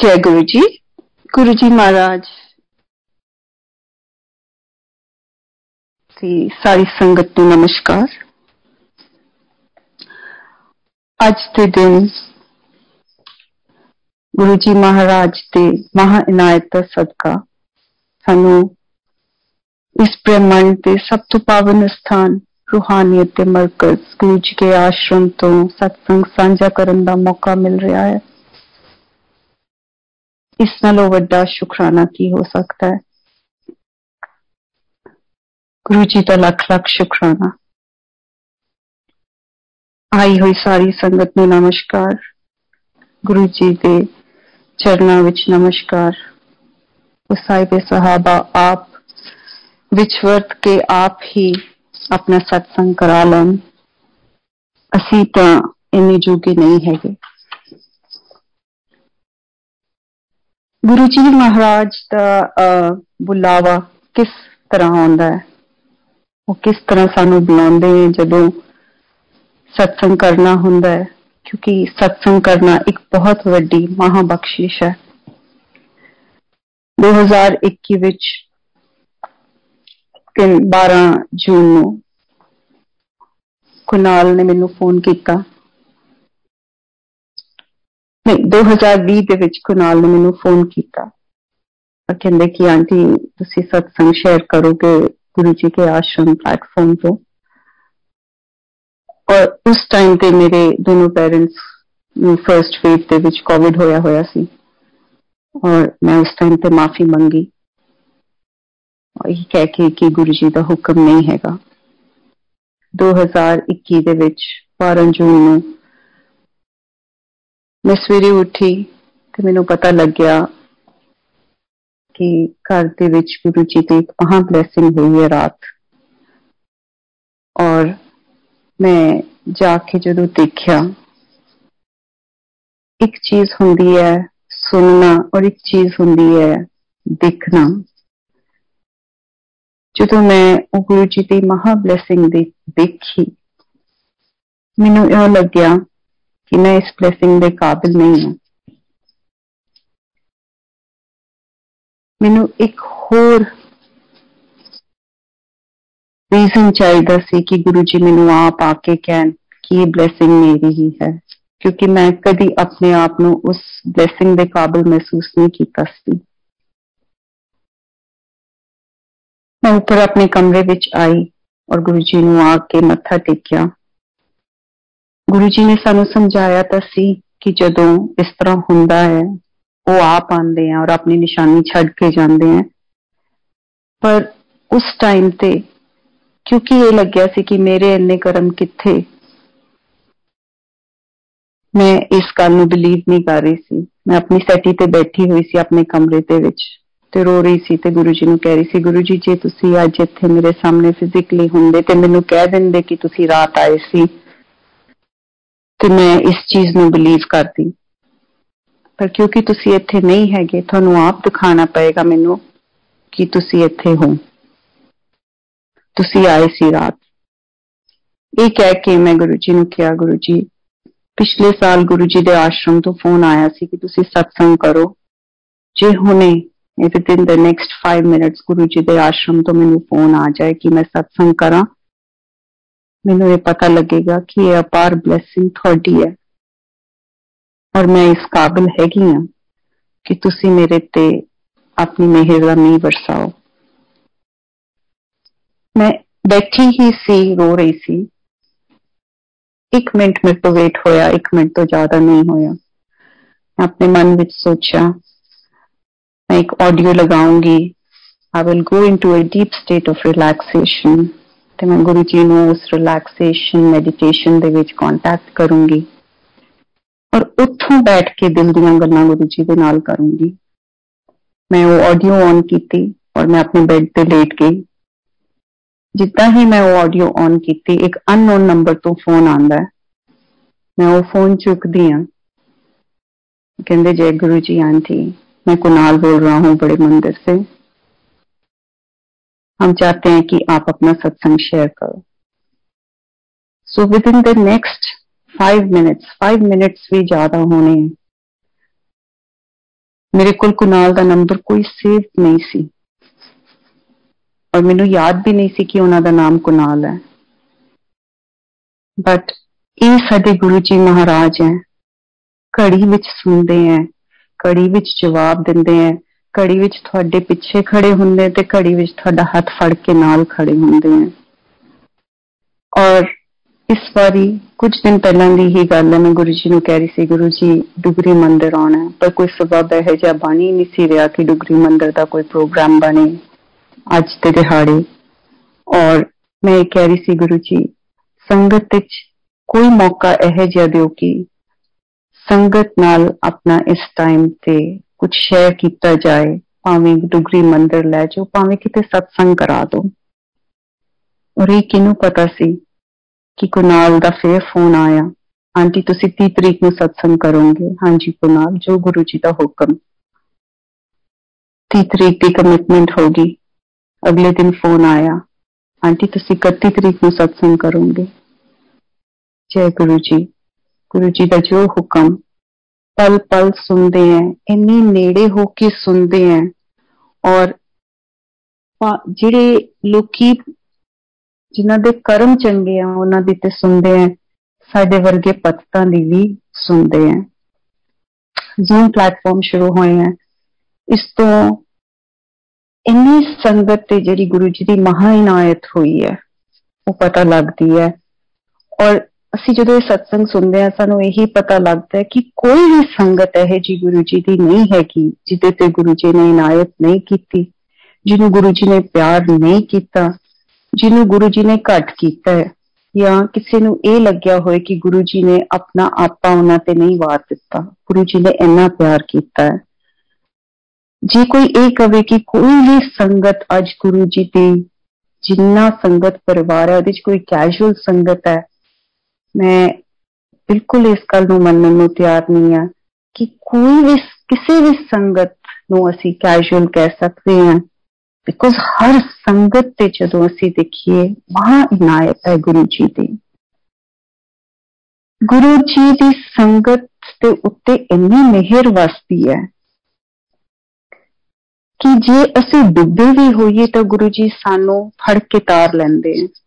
जय गुरु जी महाराज की सारी संगत नूं नमस्कार। अज के दिन गुरु जी महाराज के महा इनायत का सदका सानू इस ब्रह्मांड के सब तो पावन स्थान रूहानियत के मरकज गुरु जी के आश्रम तो सत्संग साझा करने का मौका मिल रहा है। इस नालों वड्डा शुकराना की हो सकता है। गुरु जी का लख लख शुकराना। आई हुई सारी संगत नूं नमस्कार। गुरु जी के चरणों विच नमस्कार। साहिब सहाबा आप विच वर्त के आप ही अपना सत्संग करा लन। असी तो इन्नी जोगे नहीं है। गुरु जी महाराज का बुलावा किस तरह आंदा है, वो किस तरह सानू बुलाते हैं जदों सत्संग करना हुंदा है, क्योंकि सत्संग करना एक बहुत वड्डी महाबख्शिश है। 2021 विच 12 जून नूं कुणाल ने मैनू फोन किया। नहीं, 2020 दे विच कुणाल ने मैनू फोन किया और कहंदे कि आंटी तुसी सत्संग शेयर करोगे गुरु जी के आश्रम प्लेटफॉर्म तो। और उस टाइम पे मेरे दोनों पेरेंट्स फर्स्ट वेव दे विच कोविड होया सी और मैं उस टाइम पे माफी मंगी और ये कह के कि गुरु जी का हुक्म नहीं हैगा। 2021 दे विच 12 जून नूं मैं सवेरे उठी तो मैनू पता लग गया कि घर दे विच गुरु जी की एक महा ब्लैसिंग हुई है रात। और मैं जाके जदों देखा, एक चीज हुंदी है सुनना और एक चीज हुंदी है देखना। जदों मैं गुरु जी की महा ब्लैसिंग देखी, मैनू इउं लग्या कि मैं इस ब्लैसिंग के काबिल नहीं हूं। मैनू एक होर रीजन चाहिए सी कि गुरु जी मैनू आप आके कहन कि ये ब्लैसिंग मेरी ही है, क्योंकि मैं कभी अपने आप नू उस ब्लैसिंग के काबिल महसूस नहीं किया सी। मैं ऊपर अपने कमरे विच आई और गुरु जी नू आके मत्था टेकिया। गुरु जी ने सानू समझाया तो सी कि जदों इस तरह हुंदा है वो आप आंदे हैं और अपनी निशानी छड़ के जाते हैं। पर उस टाइम ते क्योंकि ये लग्या सी कि मेरे इन्ने कर्म किथे, मैं इस गल नूं बिलीव नहीं कर रही सी। मैं अपनी सैटी ते बैठी हुई सी अपने कमरे दे विच ते रो रही सी ते गुरु जी नूं कह रही सी, गुरु जी जे तुसी अज इत्थे मेरे सामने फिजिकली हुंदे ते मैनूं कह दिंदे कि तुसी रात आए सी ते मैं इस चीज नूं बिलीव करदी। पर क्योंकि तुसी इत्थे नहीं हैगे, तुहानूं आप दिखाना पएगा मैनूं कि तुसी इत्थे हो, तुसी आए सी रात। ये कह के मैं गुरु जी नूं कहा, गुरु जी पिछले साल गुरु जी के आश्रम तो फोन आया सी कि तुसी सत्संग करो, जे हुणे within the next 5 minutes Guru ji के आश्रम तो मैनूं फोन आ जाए कि मैं सत्संग करा, मैनूं ये पता लगेगा कि ये अपार ब्लैसिंग थोड़ी है और मैं इस काबिल हैगी हां कि तुसी मेरे ते अपनी मेहरबानी बरसाओ। मैं बैठी ही सी, रो रही सी। 1 मिनट मेरे तो वेट होया, 1 मिनट तो ज्यादा नहीं होया। मैं अपने मन विच सोचा मैं एक ऑडियो लगाऊंगी, I will go into a deep state of relaxation ते मैं गुरु जी नूं उस रिलैक्सेशन मेडिटेशन दे विच कांटेक्ट करूंगी और उत्थों बैठ के दिल दीयां गल्लां गुरु जी दे नाल करूंगी। मैं वो ऑडियो ऑन की और मैं अपने बेड पे लेट गई। जितना ही मैं वो ऑडियो ऑन की, एक अननोन नंबर तो फोन आंदा है। मैं वो फोन चुकदी हां। कहंदे जय गुरु जी आंटी, मैं कुणाल बोल रहा हूँ बड़े मंदिर से, हम चाहते हैं कि आप अपना सत्संग शेयर करो। So within the next 5 minutes भी ज्यादा होने हैं, मेरे को कुनाल का नंबर कोई सेव नहीं सी और मैनू याद भी नहीं सी कि उन्हों का नाम कुनाल है। बट ये साडे गुरु जी महाराज हैं, घड़ी विच सुनते हैं, घड़ी विच जवाब देंदे हैं, घड़ी विच तुहाडे पिछे खड़े हुंदे ते घड़ी विच तुहाडा हाथ फड़ के नाल खड़े हुंदे हैं। और इस बारी कुछ दिन पहला की ही गल है, मैं गुरु जी नूं कह रही सी गुरु जी डुगरी मंदिर आना है, पर कोई सबब इहो जिहा बन ही नहीं सी रहा कि डुगरी मंदिर का कोई प्रोग्राम बने अज के दिहाड़े। और मैं कह रही सी गुरु जी संगत विच कोई मौका इहो जिहा दिओ कि संगत नाल अपना इस टाइम ते कुछ शेयर किया जाए, भावें डुगरी मंदिर लै जाओ, भावें किते सत्संग करा दो। और ये किनू पता सी कि कुनाल दा फिर फोन आया, आंटी तुसी 30 तरीक नूं सत्संग करोगे? हाँ जी कुनाल, जो गुरु जी का हुक्म। 30 तरीक की कमिटमेंट होगी। अगले दिन फोन आया, आंटी तुसी 31 तरीक नूं सत्संग करोगे? जय गुरु जी। गुरु जी का जो हुक्म पल पल सुनते हैं, इन्नी नेड़े होके सुनते हैं। और जिहड़े लोकी जिन्हां दे कर्म चंगे हैं उन्हां दी ते सुनते हैं, साडे वर्गे पततां दी भी सुनते हैं। जूम प्लेटफॉर्म शुरू होए हैं, इस तो इन्नी संगत ते जिहड़ी गुरु जी की महा इनायत हुई है वो पता लगती है। और असी जो सत्संग सुनते हैं सानू यही पता लगता है कि कोई भी संगत है जी गुरु जी की नहीं है कि जिदे ते गुरु जी ने इनायत नहीं की, जिन्हों गुरु जी ने प्यार नहीं किया, जिन्हों गुरु जी ने घट किया है, या किसी नूं ये लग्या होए कि गुरु जी ने अपना आपा उन्हां ते नहीं वार दिता, गुरु जी ने इन्ना प्यार किया है। जे कोई ये कहे कि कोई भी संगत अज गुरु जी की जिन्ना संगत परिवार है कोई कैजुअल संगत है, मैं बिल्कुल इस गल नूं मनण नूं तैयार नहीं है कि कोई भी किसी भी संगत नूं असीं कैजुअल कह सकते हैं। बिकॉज हर संगत ते जदों असीं देखिए महा इनायत है गुरु जी की। गुरु जी की संगत के उत्ते इन्नी मेहर वसदी है कि जे असीं डुबे भी होइए तो गुरु जी सानू फड़ के तार लैंदे हैं।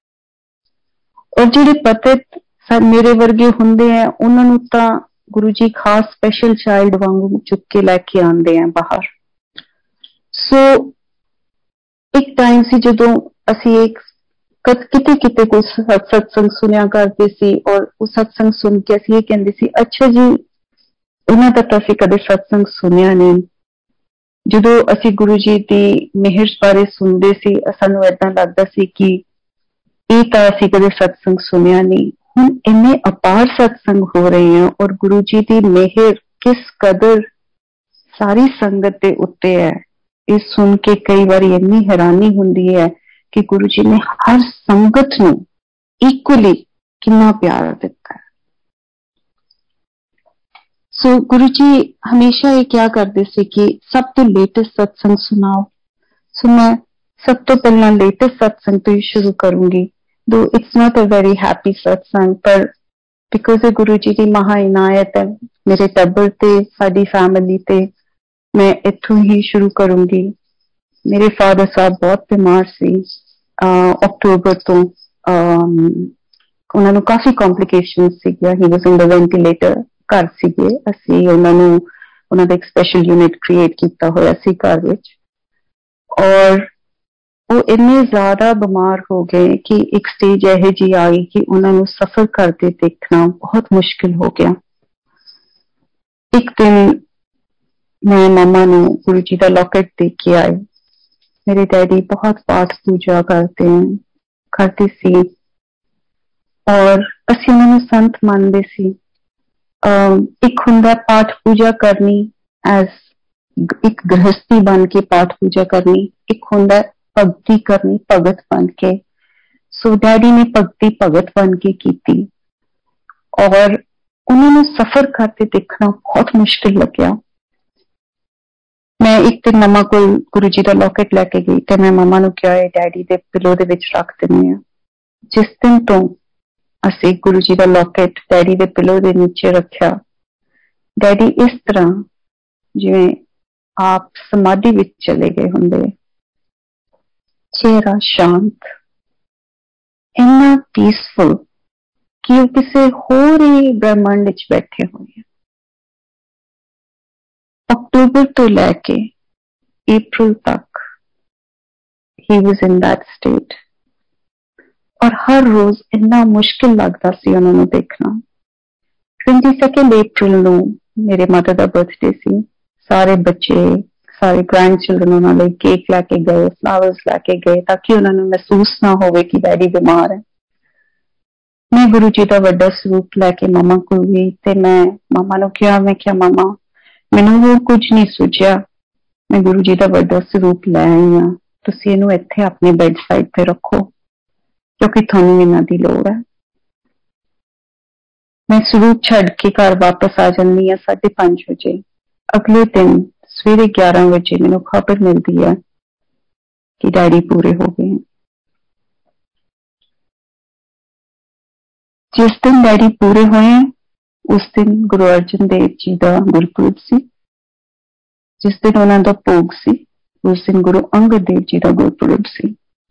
और जिहड़े पतित मेरे वर्गे हुंदे हैं उन्होंने तां गुरु जी खास स्पेशल चाइल्ड वांगू चुक के लैके आंदे हैं बाहर। सो एक टाइम सी जदों असीं एक किते किते कोई सत्संग सुनिया करते सी और उस सत्संग सुन के असीं ये कहंदे सी अच्छा जी इन्हां दा तां असीं कदे सत्संग सुनिया नहीं। जदों असीं गुरु जी की मेहर बारे सुनदे सी सानू ऐदां लगदा सी कि ये तो असीं कदे सत्संग सुनिया नहीं। हुण इन्ने अपार सत्संग हो रहे हैं और गुरु जी की मेहर किस कदर सारी संगत के उत्ते है, ये सुन के कई बार इन्नी हैरानी हुंदी है कि गुरु जी ने हर संगत नूं इक्वली कितना प्यार दिता है। सो गुरु जी हमेशा ये क्या करते थे कि सब तो लेटेस्ट सत्संग सुनाओ। सो मैं सब तो पहला लेटेस्ट सत्संग तो ही शुरू करूंगी, though it's not a very happy सत्संग, पर बिकॉज गुरु जी की महा इनायत है मेरे टब्बर ते साडी फैमिली ते, मैं इत्थों ही शुरू करूंगी। मेरे फादर साहब बहुत बीमार सी अक्टूबर तो, उन्हां नूं काफी कॉम्प्लिकेशन सीगिया, he was in the ventilator. घर सीगे असीं उन्हां दा एक स्पेशल यूनिट क्रिएट किया होया सी घर विच, और वो इन्ने ज्यादा बीमार हो गए कि एक स्टेज यह जी आई कि उन्होंने सफर करते देखना बहुत मुश्किल हो गया। एक दिन मैं मामा ने गुरु जी का लॉकेट देख के आई। मेरे डैडी बहुत पाठ पूजा करते सी और असीं उन्होंने संत मानते सी। एक हुंदा पाठ पूजा करनी एज एक गृहस्थी बन के पाठ पूजा करनी, एक हुंदा भगती करनी भगत बन के। सो डैडी ने भगती भगत बन के की और उन्होंने सफर करते देखना बहुत मुश्किल लग्या। मैं एक दिन मम्मा को गुरु जी का लॉकेट लैके गई तो मैं मम्मा नूं कहा डैडी दे पिलो दे विच रख दिंदे आ। जिस दिन तो असीं गुरु जी का लॉकेट डैडी दे पिलो दे नीचे रखा, डैडी इस तरह जिवें आप समाधि विच चले गए हुंदे, चेहरा शांत, इन्ना पीसफुल कि वो किसी होर ही ब्रह्मांड च बैठे हुए हैं। अक्टूबर तो लैके अप्रैल तक he was in that state, और हर रोज इन्ना मुश्किल लगता सी उन्होंने देखना। 22 अप्रैल नू मेरे मदर का बर्थडे सी। सारे बच्चे, सारे ग्रैंड चिल्ड्रन उन्होंने केक लैके गए, फ्लावर्स लैके गए, ताकि उन्होंने महसूस ना हो कि डैडी बीमार है। मैं गुरु जी का वड्डा स्वरूप लैके मामा को गई ते मैं मामा नू कहा, मैं क्या मामा मैनू होर कुछ नहीं सूझिया, मैं गुरु जी का वड्डा स्वरूप लै आई हाँ, तुसीं इहनूं इत्थे अपने बैड साइड ते रखो क्योंकि थानू इन्हां दी लोड़ है। मैं स्वरूप छड़ के घर वापस आ जानी हाँ 5:30 बजे। अगले दिन सवेरे 11 बजे मैनू खबर मिलती है कि डैडी पूरे हो गए हैं। जिस दिन डैडी पूरे हुए हैं उस दिन गुरु अर्जन देव जी का गुरपुरब सी। जिस दिन उन्हों का भोग सी उस दिन गुरु अंगद देव जी का गुरपुरब सी।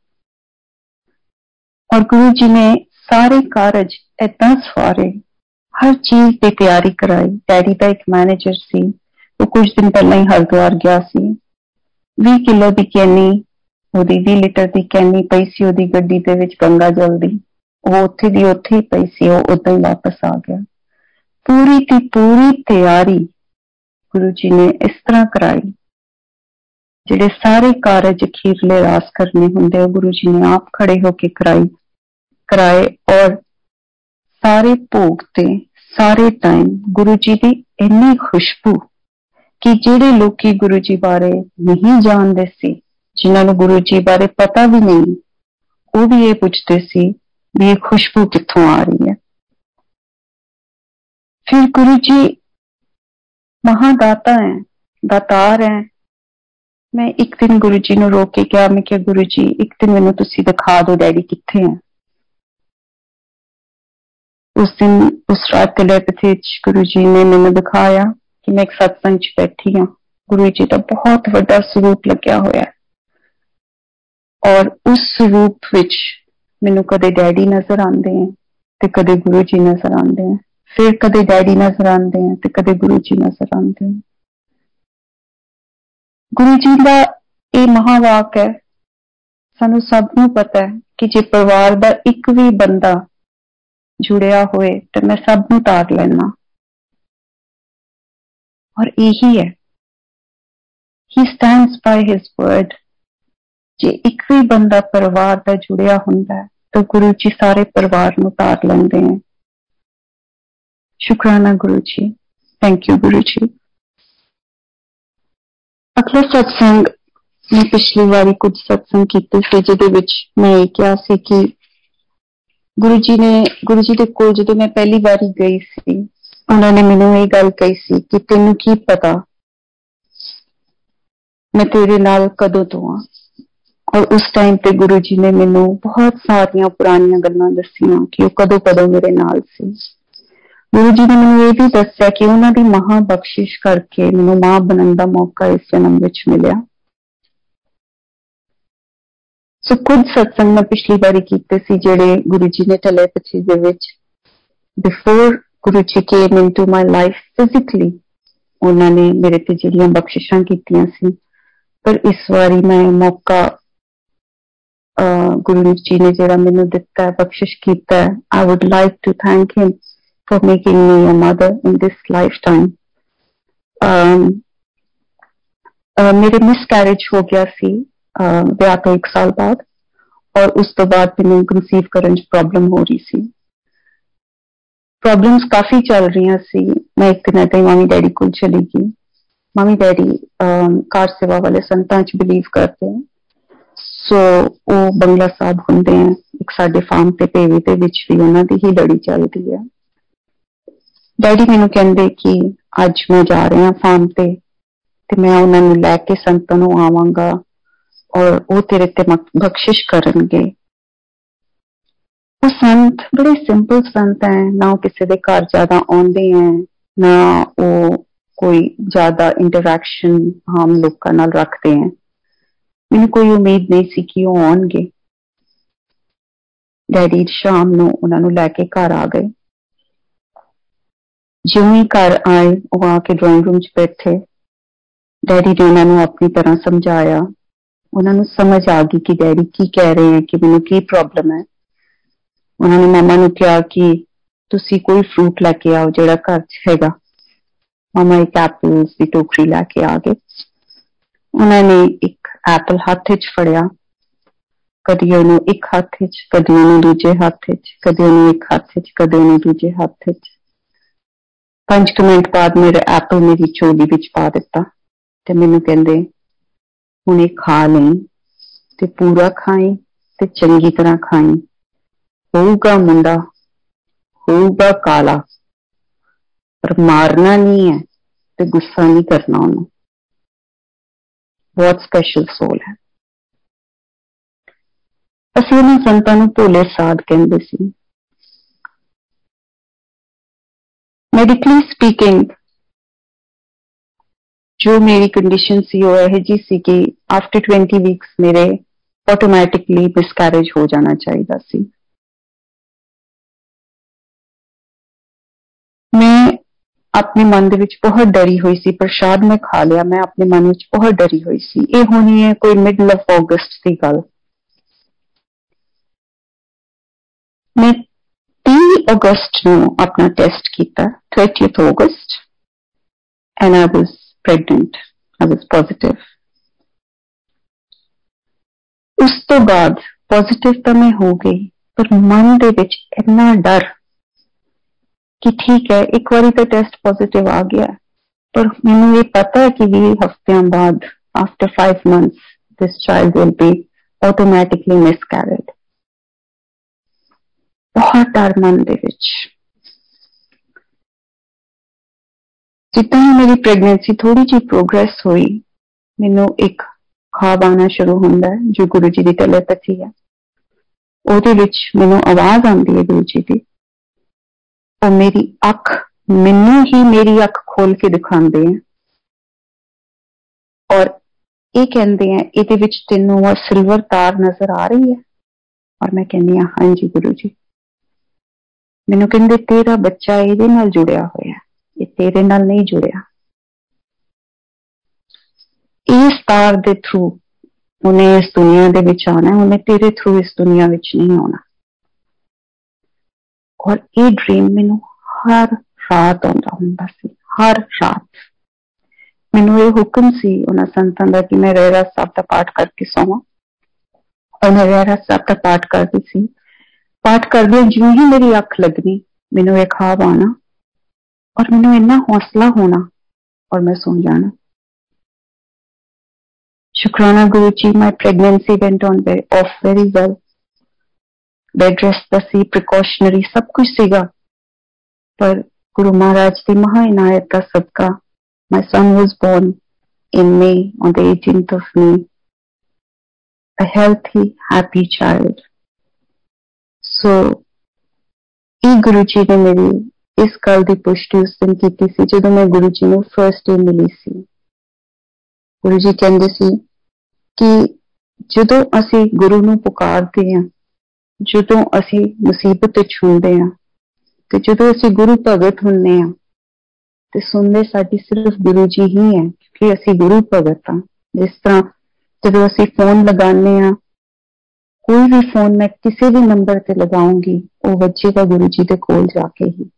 और गुरु जी ने सारे कारज इतना सवारे, हर चीज की तैयारी कराई। डैडी का एक मैनेजर सी, वो कुछ दिन पहला ही हरिद्वार गया सी। 20 किलो की कैनी, 20 लीटर की कैनी पई सी ओदी गड्डी दे विच गंगा जल दी। वो उत्थे दी उत्थे ही पई सी, वो उदा ही वापस आ गया। पूरी की पूरी तैयारी गुरु जी ने इस तरह कराई। जिहड़े सारे कारज अखीरले रास करने हुंदे गुरु जी ने आप खड़े होके कराए। और सारे भोग ते सारे टाइम गुरु जी की इन्नी खुशबू कि जिहड़े लोग गुरु जी बारे नहीं जानते सी, जिन्होंने गुरु जी बारे पता भी नहीं, वो भी ये पूछते सी भी ये खुशबू कित्थों आ रही है। फिर गुरु जी महादाता है, दातार है। मैं एक दिन गुरु जी ने रोक के कहा, मैं क्या गुरु जी एक दिन मैनू तुसी दिखा दो डैडी कित्थे हैं। उस दिन उस रात टेलीपैथी गुरु जी ने मैनू दिखाया कि मैं एक सत्संग च बैठी हाँ। गुरु जी का बहुत बड़ा स्वरूप लग्या होया है, और उस स्वरूप विच मैनू कदे डैडी नजर आते हैं ते कदे गुरु जी नजर आते हैं, फिर कदे डैडी नजर आते हैं ते कदे गुरु जी नजर आते हैं। गुरु जी का ये महावाक है, सानू सब नू पता है कि जे परिवार का एक भी बंदा जुड़िया होए तो मैं सब नू तार लेना। और यही है, he stands by his word. जे एक भी बंदा परिवार का जुड़िया हुंदा है तो गुरु जी सारे परिवार नू तार लेंदे हैं। शुक्राना गुरु जी, थैंक यू गुरु जी। अगला सत्संग मैं पिछली बारी कुछ सत्संग कीते सी जिहदे विच मैं ये कहा सी कि गुरु जी दे कोल जदों मैं पहली बारी गई सी, उन्होंने मैनू ये गल कही सी कि तेनू की पता मैं तेरे नाल कदों तो हाँ। और उस टाइम पे गुरु जी ने मैनू बहुत सारिया पुरानिया गल्लां दसियां कि वो कदों कदों मेरे नाल सी। गुरु जी ने मैनू ये भी दस्या कि उन्हां दी महा बख्शिश करके मैनू मां बनन दा मौका इस जन्म विच मिलिया। सो कुछ सत्संग मैं पिछली बारी कीते सी जेड़े गुरु जी ने टेलीपैथी दे विच before Guru ji came into my life physically उन्होंने मेरे ते जिहड़ियां बख्शिशां कीतियां सी। पर इस बारी मैं मौका गुरु जी ने जिहड़ा मैनू दिता है, बख्शिश कीता है, I would like to thank him for making me a mother in this lifetime. मेरे मिसकैरेज हो गया सी ब्याह तो 1 साल बाद, और उस तो बाद मैनू कंसीव करने प्रॉब्लम हो रही सी। प्रॉब्लम्स काफी चल रही सी। मैं एक दिन ऐसे मामी डैडी को चली गई। मामी डैडी कार सेवा वाले संतां च बिलीव करते हैं। सो वो बंगला साहब हुंदे हैं, एक साडे फार्म ते पेवे दे विच भी उन्हां दी ही लड़ी चलती है। डैडी मैनू कहंदे कि अज मैं जा रहा फार्म ते मैं उन्होंने लैके संतां नूं आवांगा और वो तेरे ते बख्शिश करनगे। वो संत बड़े सिंपल संत हैं, ना वो किसी दे घर ज्यादा आउंदे हैं, ना वो कोई ज्यादा इंटरैक्शन आम लोगों नाल रखते हैं। मैनूं कोई उम्मीद नहीं सी कि वो आउणगे। डैडी शाम नूं उन्हां नूं लैके घर आ गए। जिवें ही घर आए वो आके ड्राइंग रूम च बैठे। डैडी ने उन्हां नूं अपनी तरह समझाया। उन्हां नूं समझ आ गई कि डैडी की कह रहे हैं, कि मैनूं की प्रॉब्लम है। उन्होंने मामा नूं कहा कि तुसी कोई फ्रूट लैके आओ जिहड़ा घर च हैगा। मामा एक एप्पल्स की टोकरी लैके आ गए। उन्होंने एक एप्पल हाथ च फड़िया, कदी ओनू एक हाथ च, कदी ओनू दूजे हाथ च, कदी ओनू एक हाथ च, कदी ओनू दूजे हाथ च। 5 मिनट बाद मेरे एप्पल मेरी झोली विच पा दिता ते मैनूं कहंदे हुण इह खा लई ते पूरा खाई ते चंगी तरह खाई। होऊगा मुंडा, होऊगा काला, पर मारना नहीं है ते गुस्सा नहीं करना उन्होंने। बहुत स्पेशल सोल है। असीं उन्हां संतां नूं भोले साध कहंदे सी। मेडिकली स्पीकिंग जो मेरी कंडीशन सी वो यह जी सी कि आफ्टर 20 वीक्स मेरे ऑटोमैटिकली मिसकैरेज हो जाना चाहिए सी। मैं अपने मन दे विच बहुत डरी हुई सी। प्रसाद मैं खा लिया, मैं अपने मन विच बहुत डरी हुई सी। ये होनी है कोई मिडल ऑफ अगस्त की गल। मैं 30 अगस्त नूं अपना टेस्ट किया, 30th August, and I was pregnant, I was positive. उस तो बाद पॉजिटिव तो मैं हो गई, पर मन दे विच इतना डर कि ठीक है एक बारी तो टेस्ट पॉजिटिव आ गया, पर मैनूं ये पता है कि 20 हफ्तियां बाद after 5 months this child will be automatically miscarried. बहुत डर मन दे विच। जितना ही मेरी प्रेगनेंसी थोड़ी जी प्रोग्रेस हुई, मैनूं एक ख्वाब आना शुरू होंदा है जो गुरु जी की टेलीपैथी है। ਉਹਦੇ ਵਿੱਚ ਮੈਨੂੰ आवाज आती है गुरु जी की, और मेरी अख मैनू ही मेरी अख खोल के दिखाते हैं और ये कहते हैं ਇਹਦੇ ਵਿੱਚ ਤੈਨੂੰ वो सिल्वर तार नजर आ रही है। और मैं कहनी हाँ जी गुरु जी। मैनू कहते तेरा बच्चा ਇਹਦੇ ਨਾਲ जुड़िया होया, ये तेरे नाल नहीं जुड़िया। इस तार के थ्रू उन्हें इस दुनिया दे विच आना है, उन्हें तेरे थ्रू इस दुनिया विच नहीं आना। और ये ड्रीम मैनू हर रात आंदा हुंदा सी, हर रात। मैनू ये हुक्म सी उन्हां संतां दा कि मैं रहरास साहब दा पाठ करके सोवां, और मैं रहरास साहब दा पाठ करती सी। पाठ करदे जिवें ही मेरी अख लगनी मैनू ये ख्वाब आना, और मैनू इन्ना हौसला होना, और मैं सो जाना। शुक्राना Guru ji, my pregnancy went on off very well. Bed rest दा सी, प्रिकॉशनरी सब कुछ सीगा, पर गुरु महाराज की महा इनायत का सदका my son was born in May on the 18th of May, a healthy, happy child. So, गुरु जी ने मेरी इस गल की पुष्टि उस दिन की सी जदों मैं गुरु जी को फर्स्ट डे मिली सी। गुरु जी कहते सी कि जदों असी गुरु नूं पुकारते हैं, जदों असी मुसीबत छूंदे हैं, ते जदों असी गुरु भगत हुंदे हैं, ते सुनदे साडी सिर्फ गुरु जी ही है, क्योंकि असी गुरु भगत हाँ। जिस तरह जदों असी फोन लगाने हैं, कोई भी फोन मैं किसी भी नंबर से लगाऊंगी वो बजेगा गुरु जी के कोल जाके ही।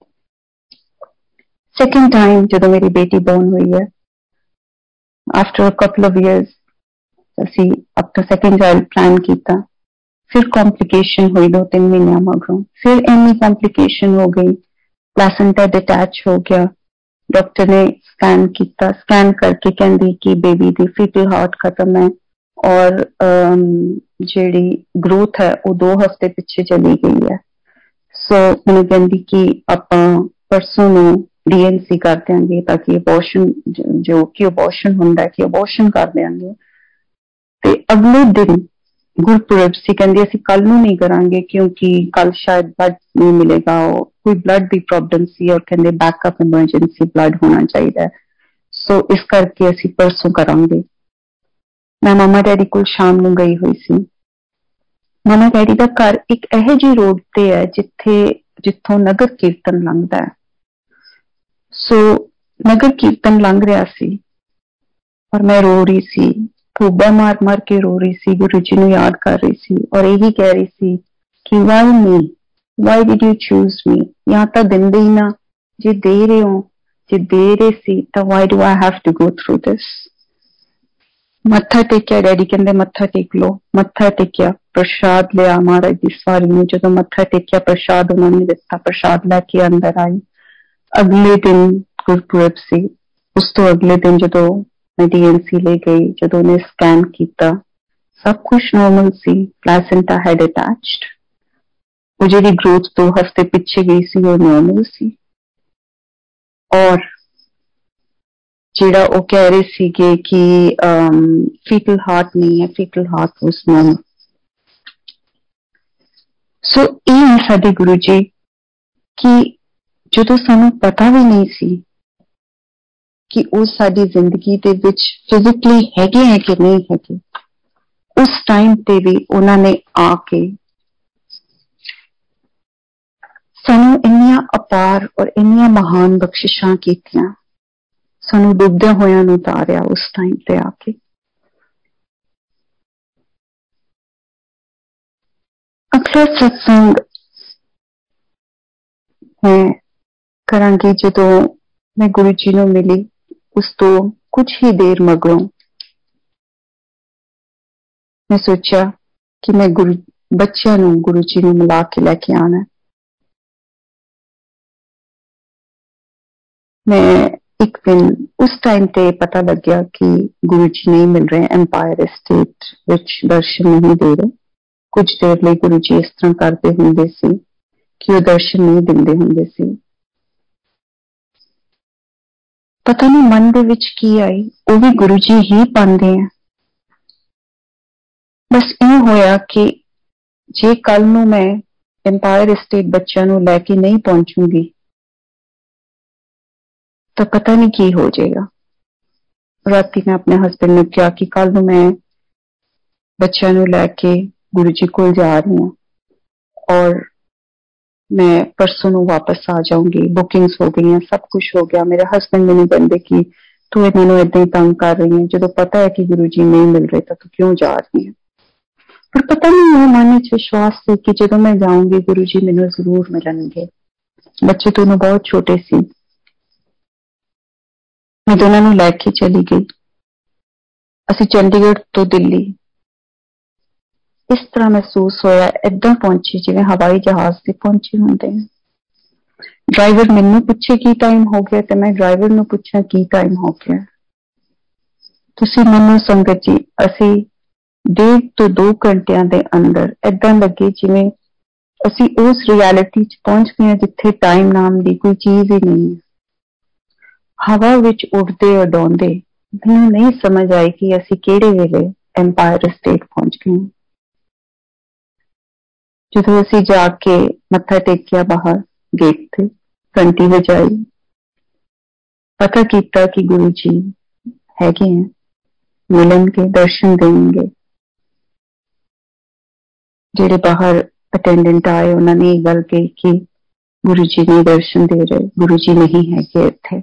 सेकेंड टाइम जदों मेरी बेटी बोर्न हुई है, after a couple of years, असी अपना सेकेंड चाइल्ड प्लान किया। फिर कॉम्प्लिकेशन हुई 2-3 महीने मगरों, फिर इन्नी कॉम्प्लिकेशन हो गई, प्लेसेंटा डिटैच हो गया। डॉक्टर ने स्कैन किया, स्कैन करके कहती कि बेबी दी फीटल हार्ट खत्म है, और जेड़ी ग्रोथ है वो 2 हफ्ते पिछे चली गई है। सो मैंने कहती कि आपां परसों नूं DNC कर देंगे, ताकि अबॉर्शन जो कि अबॉर्शन हुंदा है कि अबॉर्शन कर देंगे। ते अगले दिन गुरपुरब सी, कहंदी असीं कल नूं नहीं करांगे क्योंकि कल शायद ब्लड नहीं मिलेगा, कोई ब्लड दी प्रॉब्लम सी और कहंदे बैकअप इमरजेंसी ब्लड होना चाहिए, सो इस करके असीं परसों करांगे। मैं मम्मा डैडी कोल शाम नूं गई हुई सी। मम्मा डैडी दा घर एक इहो जी रोड ते है जिथों नगर कीर्तन लंघदा है। सो नगर कीर्तन लंघ रहा सी और मैं रो रही सी, फूबा मार मार के रो रही सी, गुरु जी नूं याद कर रही सी और यही कह रही सी कि why me, why did you choose me, या तो दिंदे ही ना, जे दे रहे हो, जे दे रहे सी तो why do I have to go through this. मत्था टेकिया, डैडी कहंदे मत्था टेक लो, मत्था टेकिया, प्रसाद लिया महाराज दी सवारी में, जो मत्था टेकिया प्रसाद उन्होंने दिता, प्रसाद लैके अंदर आई। अगले दिन गुरपुरब सी, उस तो अगले दिन जो मैं डीएनसी ले गई, जो उन्हें स्कैन किया, सब कुछ नॉर्मल सी, प्लेसेंटा हैड अटैच्ड, वो जी ग्रोथ 2 हफ्ते पिछे गई सी वो नॉर्मल सी। और जेड़ा वो कह रहे सीगे कि फीटल हार्ट नहीं है, foetal heart was normal. So ये साडे गुरु जी कि जो सानू पता भी नहीं सी कि वो साडी जिंदगी दे विच फिजिकली हैगे हैं कि नहीं हैगे, उस टाइम पे भी उन्होंने आके सानू इन्नियां अपार और इन्नियां महान बख्शिशां कीतियां, सानू डुबदे होया नूं उतारिया उस टाइम पे आके। अगला सत्संग मैं करांगी जो मैं गुरु जी नूं मिली, उस तो कुछ ही देर मगरों मैं सोचा कि मैं बच्चों नूं गुरु जी नूं मिला के लैके आना। मैं एक दिन उस टाइम पे पता लग गया कि गुरु जी नहीं मिल रहे, एम्पायर एस्टेट विच दर्शन नहीं दे रहे। कुछ देर लिए गुरु जी इस तरह करते होंगे सी कि वो दर्शन नहीं दिंदे होंगे सी। पता नहीं मन दे विच की आई, वो भी गुरु जी ही पांदे हैं। बस ये होया कि जे कल नूं मैं एम्पायर एस्टेट बच्चों नूं लैके नहीं पहुंचूंगी तो पता नहीं की हो जाएगा। राती मैं अपने हस्बैंड ने कहा कि कल नूं मैं बच्चों नूं लैके गुरु जी को जा रही हूं और मैं परसों नूं वापस आ जाऊंगी, बुकिंग्स हो गई हैं, सब कुछ हो गया। मेरे हस्बैंड ने नहीं कहते कि तू इन्होंने इदा ही तंग कर रही है, जो पता है कि गुरु जी नहीं मिल रहे तो तू क्यों जा रही है। पर पता नहीं मेरे मन में विश्वास से कि जो मैं जाऊंगी गुरु जी मैनू जरूर मिलणगे। बच्चे दोनों बहुत छोटे सी, मैं दोनों नूं लैके चली गई। असी चंडीगढ़ तो दिल्ली इस तरह महसूस होया, इदा पहुंची जिवें हवाई जहाज से पहुंचे होंदे हैं। ड्राइवर मैनू पूछे की टाइम हो गया तो मैं ड्राइवर नूं पूछा की टाइम हो गया। तुसीं मनो संगत जी, असी 1.5 to 2 घंटिया के अंदर इदा लगे जिवें असी उस रियलिटी च पहुंच गए जिथे टाइम नाम की कोई चीज ही नहीं है। हवा विच उड़ते उड़ाउंदे मैनू नहीं समझ आई कि असी केड़े वेले एम्पायर स्टेट पहुंच गए। जो असी जाके मत्था टेकिया बाहर गेट थे, घंटी बजाई, पता किया कि गुरु जी हैगे हैं, मिलनगे, दर्शन देंगे। जेड़े बाहर अटेंडेंट आए उन्होंने ये गल कही कि गुरु जी नहीं दर्शन दे रहे, गुरु जी नहीं है इत्थे।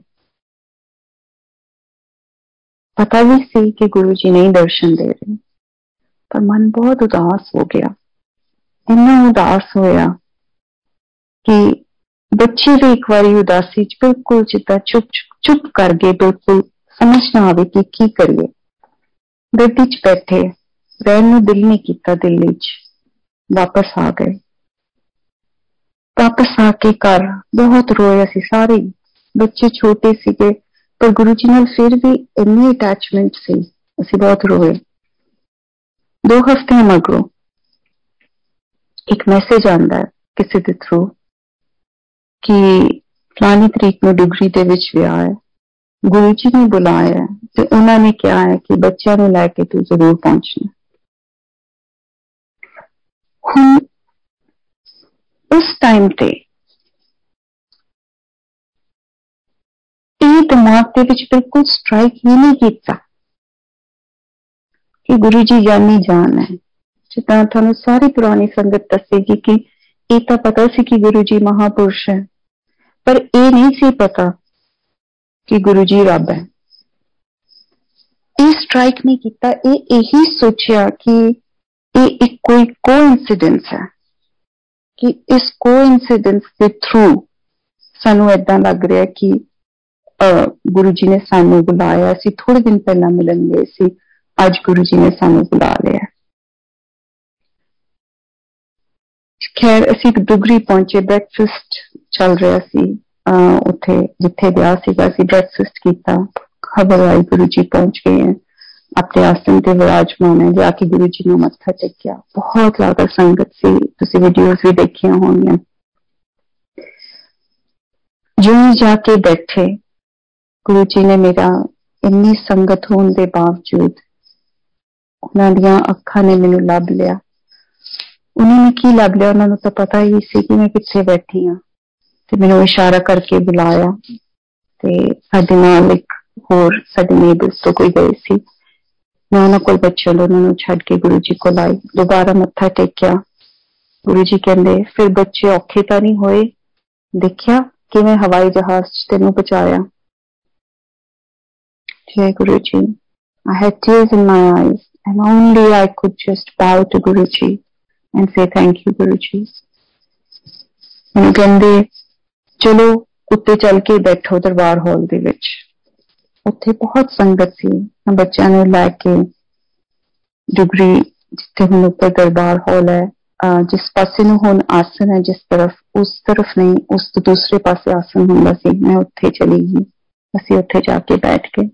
पता भी सी कि गुरु जी नहीं दर्शन दे रहे, पर मन बहुत उदास हो गया। इन्ना उदास होया कि बच्चे भी एक बारी उदासी च बिल्कुल जिदा चुप चुप कर गए, बिल्कुल समझ ना आवे कि की करिए। गड्डी च बैठे, रहन नूं दिल नहीं किया दिल्ली च, वापस आ गए। वापस आके घर बहुत रोए असी सारे, बच्चे छोटे सीगे पर गुरु जी नाल फिर भी इन्नी अटैचमेंट सी, असी बहुत रोए। 2 हफ्ते मगरों एक मैसेज आता है किसी के थ्रू कि फलानी तरीक में डुगरी दे विच विआह है, गुरु जी ने बुलाया है तो उन्होंने कहा है कि बच्चों को लैके तू जरूर पहुंचना। ਹੁਣ उस टाइम ते ਇਹ दिमाग ਦੇ ਵਿੱਚ बिल्कुल स्ट्राइक ही नहीं ਕੀਤਾ कि गुरु जी जानी जान है। जितना थानू सारी पुरानी संगत दसेगी कि ये तो पता सी कि गुरु जी महापुरुष है, पर ये नहीं सी पता कि गुरु जी रब है। ये स्ट्राइक नहीं किया, ये यही सोचा कि ये एक कोई कोइंसिडेंस है, कि इस कोइंसिडेंस के थ्रू सानू ऐदा लग रहा कि गुरु जी ने सानू बुलाया सी, थोड़े दिन पहला मिलन गए सी, अज गुरु जी ने सानू बुला लिया। खैर असी डुगरी पहुंचे, ब्रेकफास्ट चल रहा सी उत्थे जिथे ब्याह सीगा, असी ब्रेकफास्ट किया, खबर आई गुरु जी पहुंच गए हैं, अपने आसन ते विराजमान है। जाके गुरु जी ने मत्था टेकिया, बहुत ज्यादा संगत सी, तुसीं वीडियोज भी देखिया होंगियां। जो ही जाके बैठे, गुरु जी ने मेरा इन्नी संगत होने के बावजूद उन्हां दियां अखां ने मैनू लभ लिया। उन्होंने की लभ लिया, उन्होंने तो पता ही सी कि मैं कित्थे बैठी हाँ, ते मैनू इशारा करके बुलाया। ते साडे नाल एक होर साडे नेबर्स तो कोई गए सी, मैं उन्होंने कोल बच्चे उन्होंने छड्ड के गुरु जी को आई, दोबारा मत्था टेकिया। गुरु जी कहंदे फिर बच्चे औखे तां नहीं होए, देखिया कि मैं हवाई जहाज च तेनू पहुंचाया। जय गुरु जी, I had tears in my eyes and only I could just bow to Guru Ji and say thank you Guru Ji। मैनू कहंदे चलो उत्ते चल के बैठो दरबार हॉल दे विच। उत्थे बहुत संगत सी, मैं बच्चों नू लैके डुगरी जिथे हुण ऊपर दरबार हॉल है, जिस पासे नू हुण आसन है, जिस तरफ, उस तरफ नहीं, उस तो दूसरे पासे आसन हुंदा सी, मैं उत्थे चली गई। असीं उत्थे जाके बैठ गए।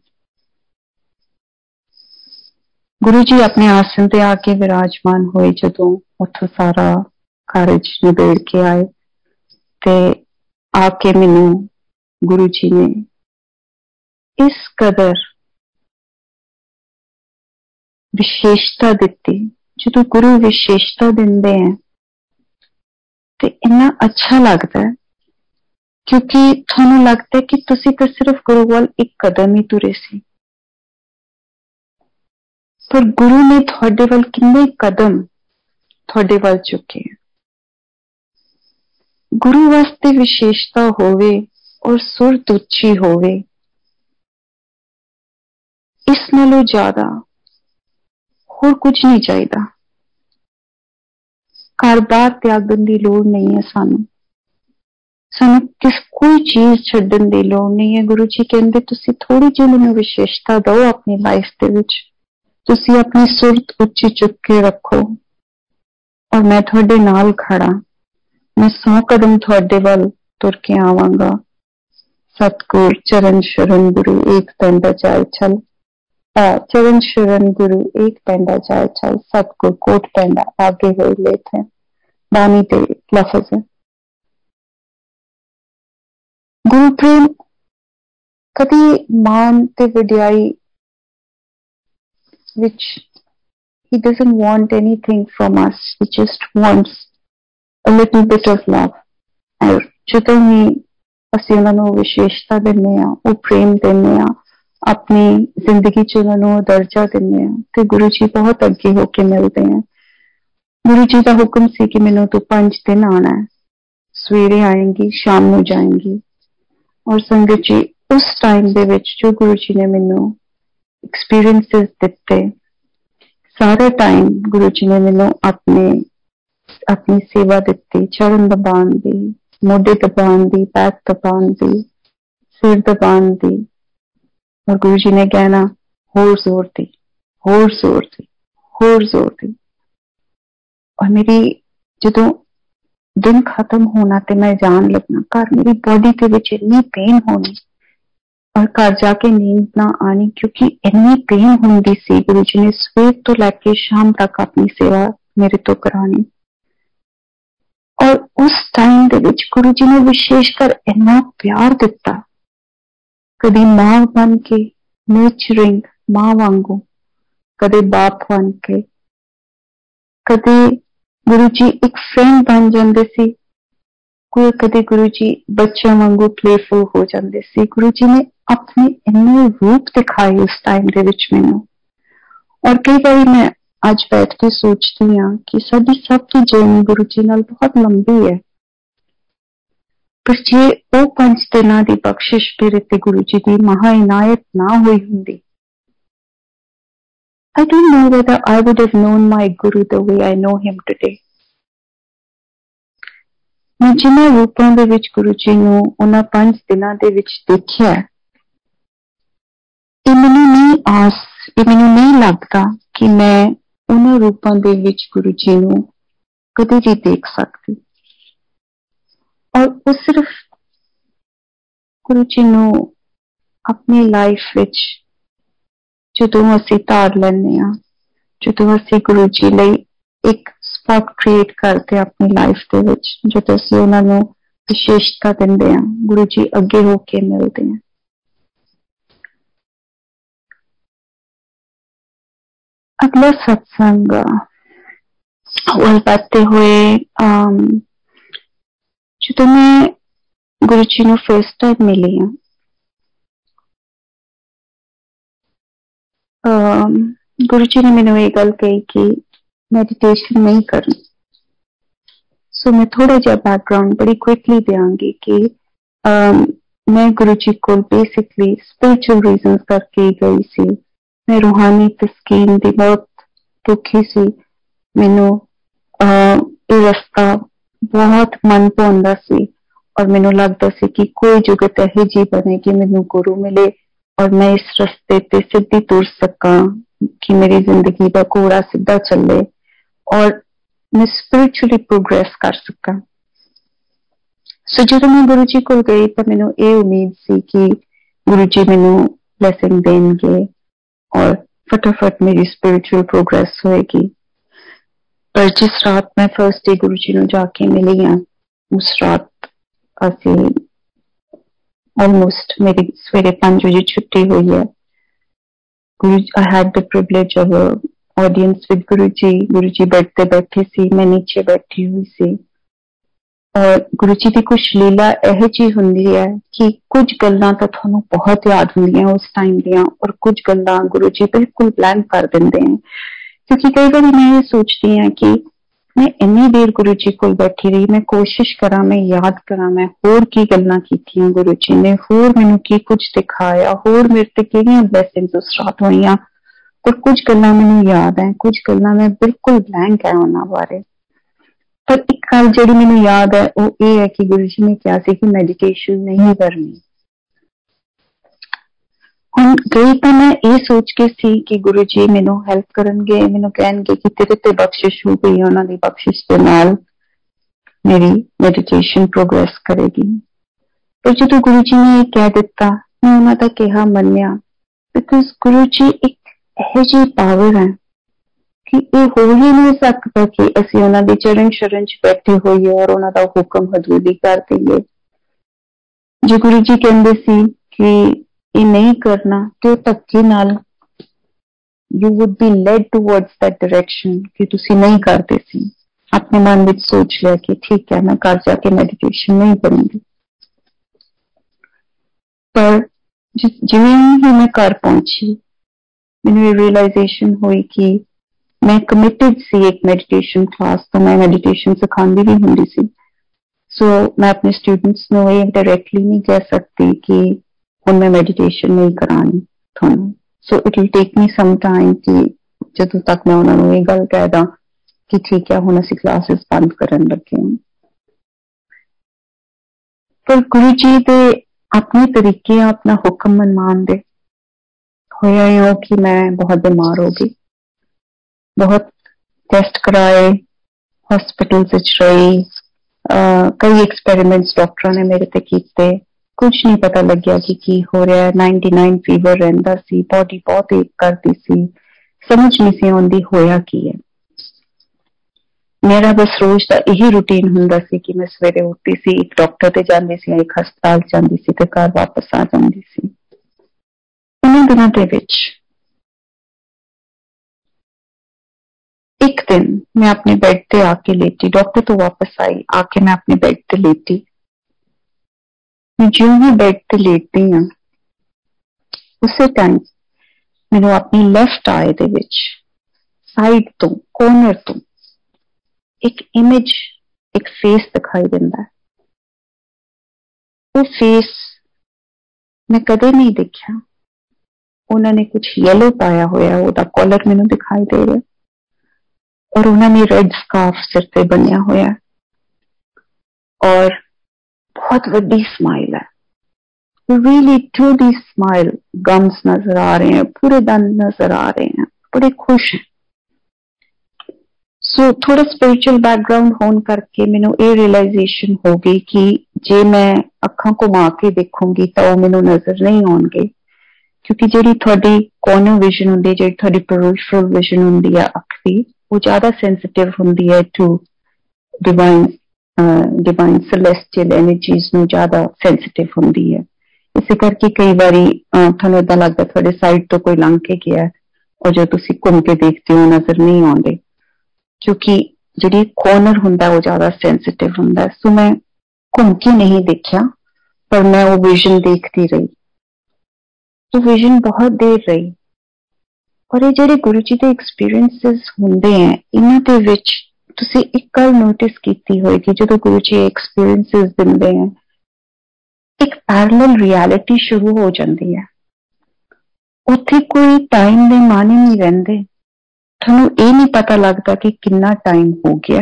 गुरु जी अपने आसन ते आके विराजमान हुए। जदों उत्थों सारा कारज निबेड़ के आए ते आके मैनू गुरु जी ने इस कदर विशेषता दिती। जो गुरु विशेषता दिंदे हैं ते इन्ना अच्छा लगता है, क्योंकि थानू लगता है कि तुसी तो सिर्फ गुरु वाल एक कदम ही तुरे सी, पर गुरु ने थोड़े वाल कितने कदम थोड़े वाल चुके हैं। गुरु वास्ते विशेषता होवे और सुरत उच्ची होवे, इस नालों ज्यादा होर कुछ नहीं चाहिए। घर बार त्यागन की लोड़ नहीं है, सानू किस कोई चीज छड्डन की लोड़ नहीं है। गुरु जी कहंदे तुसी थोड़ी जी मैनू विशेषता दो अपनी लाइफ दे विच, तुसी अपनी सुरत उच्ची चुक के रखो और मैं थोड़े नाल खड़ा, मैं 100 कदम थोड़े वाल तुर के आवांगा। सतगुर चरण शरण गुरु एक पैंडा जाए चल, चरण शरण गुरु एक पैंडा जाए चल, सतगुर कोट पैंडा आगे हुए लेते हैं। बानी ते लफज है। गुरु प्रेम कभी मान ते वडियाई which he doesn't want anything from us, he just wants a little bit of love। और ਜਦੋਂ ਵੀ ਅਸੀਂ ਉਹਨਾਂ ਨੂੰ ਵਿਸ਼ੇਸ਼ਤਾ ਦਿੰਦੇ ਆ, ਉਹ ਪ੍ਰੇਮ ਦਿੰਦੇ ਆ, अपनी जिंदगी च उन्होंने दर्जा दिंदे आ, ते गुरु जी बहुत अगे होके मिलते हैं। गुरु जी का हुक्म सी कि मैनू तू 5 दिन आना है, सवेरे आएंगी शाम को जाएंगी। और संगत जी उस टाइम दे विच जो गुरु जी ने मैनू एक्सपीरियंसेस दिते, सारा टाइम गुरु जी ने मैनू अपनी सेवा दिती, चरण दबाण दी, मोढे दबाण दी, पैर दबाण दी, सिर दबाण दी। और गुरु जी ने कहना होर जोर दी, होर जोर दी, होर जोर दी। और मेरी जदों दिन खत्म होना ते मैं जान लगना घर, मेरी बॉडी के विच इन्नी पेन होनी और घर जाके नींद ना आनी, क्योंकि इन्नी पेन होंदी सी। गुरु जी ने सवेर तो लैके शाम तक अपनी सेवा मेरे तो करानी। और उस टाइम दे विच गुरु जी ने विशेषकर इन्ना प्यार दिता, कदी मां बन के नर्चरिंग मां वांगू, कदे बाप बन के, कदे गुरु जी एक फ्रेंड बन जाते सी। कोई कदे गुरु जी बच्चों वांगू प्लेफुल हो जाते सी। गुरु जी ने अपने इन्ने रूप दिखाए उस टाइम दे विच मैनू। और कई बार मैं आज बैठ के सोचती हाँ कि साडी सबकी जर्नी गुरु जी नाल बहुत लंबी है, पर जे वो 5 दिनां दी बख्शिश मेरे ते गुरु जी दी महा इनायत ना हुई हुंदी, I don't know whether I would have known my Guru the way I know him today. मैं जिन्हां रूपां दे विच गुरु जी नूं उन्हां 5 दिनां दे विच देखिआ, मैनू नहीं लगता कि मैं उन्हां रूपां दे विच गुरु जी नूं कदे भी देख सकती। और वो सिर्फ गुरु जी नूं अपनी लाइफ विच जदों असीं धार लैंदे आ, जदों असीं गुरु जी लई एक स्पॉट क्रिएट करते अपनी लाइफ दे विच, जदों असीं उन्हां नूं विशेषता दिंदे आ, गुरु जी अगे होके मिलदे हैं। अगला सत्संग वल बातें हुए जदों मैं गुरु जी नूं फर्स्ट टाइम मिली हाँ, गुरु जी ने मैनू ये गल कही कि मेडिटेशन नहीं करनी। सो मैं थोड़ा जा बैकग्राउंड बड़ी क्विकली देंगी कि मैं गुरु जी को बेसिकली स्पिरिचुअल रीजन करके गई सी। मैं रूहानी तस्कीन दी बहुत दुखी सी। मैनू ये रास्ता बहुत मन भाउंदा सी और मैनू लगता सी कि कोई जुगत यही जी बने कि मैनू गुरु मिले और मैं इस रास्ते ते सीधी तुर सका, कि मेरी जिंदगी का घोड़ा सीधा चले और मैं स्पिरिचुअली प्रोग्रेस कर सका। सो जो मैं गुरु जी को गई तो मैनू ये उम्मीद सी कि गुरु जी मैनू ब्लेसिंग देंगे और फटाफट मेरी स्पिरिचुअल प्रोग्रेस होएगी। पर जिस रात मैं फर्स्ट डे गुरु जी नूं जाके मिली हाँ, उस रात असी ऑलमोस्ट मेरी सवेरे 5 बजे छुट्टी हुई है। I had the privilege of audience with Guru ji bed पे बैठे सी, मैं नीचे बैठी हुई सी और गुरु जी की कुछ लीला यह जी हुंदी है कि कुछ गल्लां तो थानू बहुत याद हुंदियां उस टाइम दियां और कुछ गल्लां गुरु जी बिल्कुल ब्लैंक कर देंदे हैं। क्योंकि कई बार मैं ये सोचती हूँ कि मैं इन्नी देर गुरु जी को बैठी रही, मैं कोशिश करा, मैं याद करा, मैं होर की गल्लां कीतियां गुरु जी ने, होर मैनू की कुछ दिखाया, होर मेरे ते किहड़ियां ब्लेसिंग्स उस रात होईयां, पर कुछ गल्लां मैनू याद है, कुछ गल्लां मैं बिल्कुल ब्लैंक है उन्हां बारे। पर एक गल जिहड़ी मैनू याद है वो ये है कि गुरु जी ने कहा सी कि मेडिटेशन नहीं करनी। हुण गई तो मैं ये सोच के सी कि गुरु जी मैनू हेल्प करनगे, मैनू कहणगे कि तेरे ते बख्शिश हो गई, उन्हां दी बख्शिश दे नाल मेरी मेडिटेशन प्रोग्रेस करेगी। पर जो गुरु जी ने कह दिता, मैं उन्हां दा कहा मन्निया, बिकॉज गुरु जी एक यह जी पावर है कि ये हो ही नहीं सकता कि असी उन्हां दी चरण शरण च बैठे होइए और उन्हां दा हुक्म हजूरी कर दईए। जो गुरु जी कहंदे सी कि ये नहीं करना तो धक्के नाल you would be led towards that direction कि तुसी नहीं करते सी। अपने मन विच सोच लिया कि ठीक है मैं घर जाके मेडिटेशन नहीं करूंगी। पर जिवें ही मैं घर पहुंची मैनू रियलाइजेशन हुई कि मैं कमिटेड सी एक मेडिटेशन क्लास, तो मैं मेडिटेशन सिखांदी भी हुंदी सी। सो मैं अपने स्टूडेंट्स नूं ये डायरेक्टली नहीं कह सकती कि हुण मैं मेडिटेशन नहीं करानी थानू। So it will take me some time कि जदों तक मैं उन्हां नूं ये गल कह दा कि ठीक है हुण असीं क्लासेस बंद करन लगे हां। पर गुरु जी दे अपने तरीके अपना हुक्म मनवान दे होया यो कि मैं बहुत बीमार हो गई, बहुत टेस्ट कराए, हॉस्पिटल रही, कई एक्सपेरिमेंट्स डॉक्टर ने मेरे ते कीते, कुछ नहीं पता लग्या कि की हो रहा है। 99 फीवर रहिंदा सी, बॉडी बहुत एक करती सी, समझ नहीं सी आउंदी होया की है। मेरा बस रोज का यही रूटीन हुंदा सी कि मैं सवेरे उठती सी, एक डॉक्टर ते जांदी सी, एक हस्पताल जांदी सी ते घर वापस आ जांदी सी। उन्हां दिनां दे विच एक दिन मैं अपने बेड पे आके लेटी, डॉक्टर तो वापस आई, आके मैं अपने बेड पे लेटी। मैं जो ही बेड पे लेटती हाँ उसे टाइम मैंने अपनी लेफ्ट आई दे विच साइड तो कॉर्नर तो एक इमेज, एक फेस दिखाई दिंदा है। वो फेस मैं कदे नहीं देखा। उन्होंने कुछ येलो पाया होया, ओदा कॉलर मैनू दिखाई दे रहा और उन्होंने रेड स्कार्फ सिर पे बनिया होया और बहुत वड्डी स्माइल है, रियली ट्रूली स्माइल। गम्स नजर आ रहे हैं, पूरे दंद नजर आ रहे हैं, बड़े खुश हैं। सो थोड़ा स्पिरिचुअल बैकग्राउंड होने करके मैनू ये रियलाइजेशन हो गई कि जे मैं अखां घुमा के देखूंगी तो वो मैनू नजर नहीं आउणगे, क्योंकि जिहड़ी तुहाडी कॉर्नर विजन हुंदी है, जिहड़ी तुहाडी पेरिफेरल विजन हुंदी है अख दी, वो ज्यादा सेंसिटिव हुंदी है to divine divine celestial energies नू ज्यादा सेंसिटिव हुंदी है। इसे करके कई बारी तुहानू इदां लगदा तुहाडे साइड तो कोई लंघ के गया और जो तुसी घूम के देखते हो नजर नहीं आउंदे, क्योंकि जिहड़ी कॉर्नर हुंदा वो ज्यादा सेंसिटिव हुंदा। सो मैं घूम के नहीं देखा, पर मैं वो विजन देखती रही, तो विजन बहुत देर रही। और ये जेडे गुरु जी के एक्सपीरियंसिस हुंदे हैं, इन्हां दे विच तुसी एक गल नोटिस कीती होएगी, जो गुरु जी एक्सपीरियंसिस दिंदे हैं एक पैरेलल रियलिटी शुरू हो जाती है। उत्थे कोई टाइम दे माने नहीं रहिंदे, तुहानू ये नहीं पता लगता कि कितना टाइम हो गया,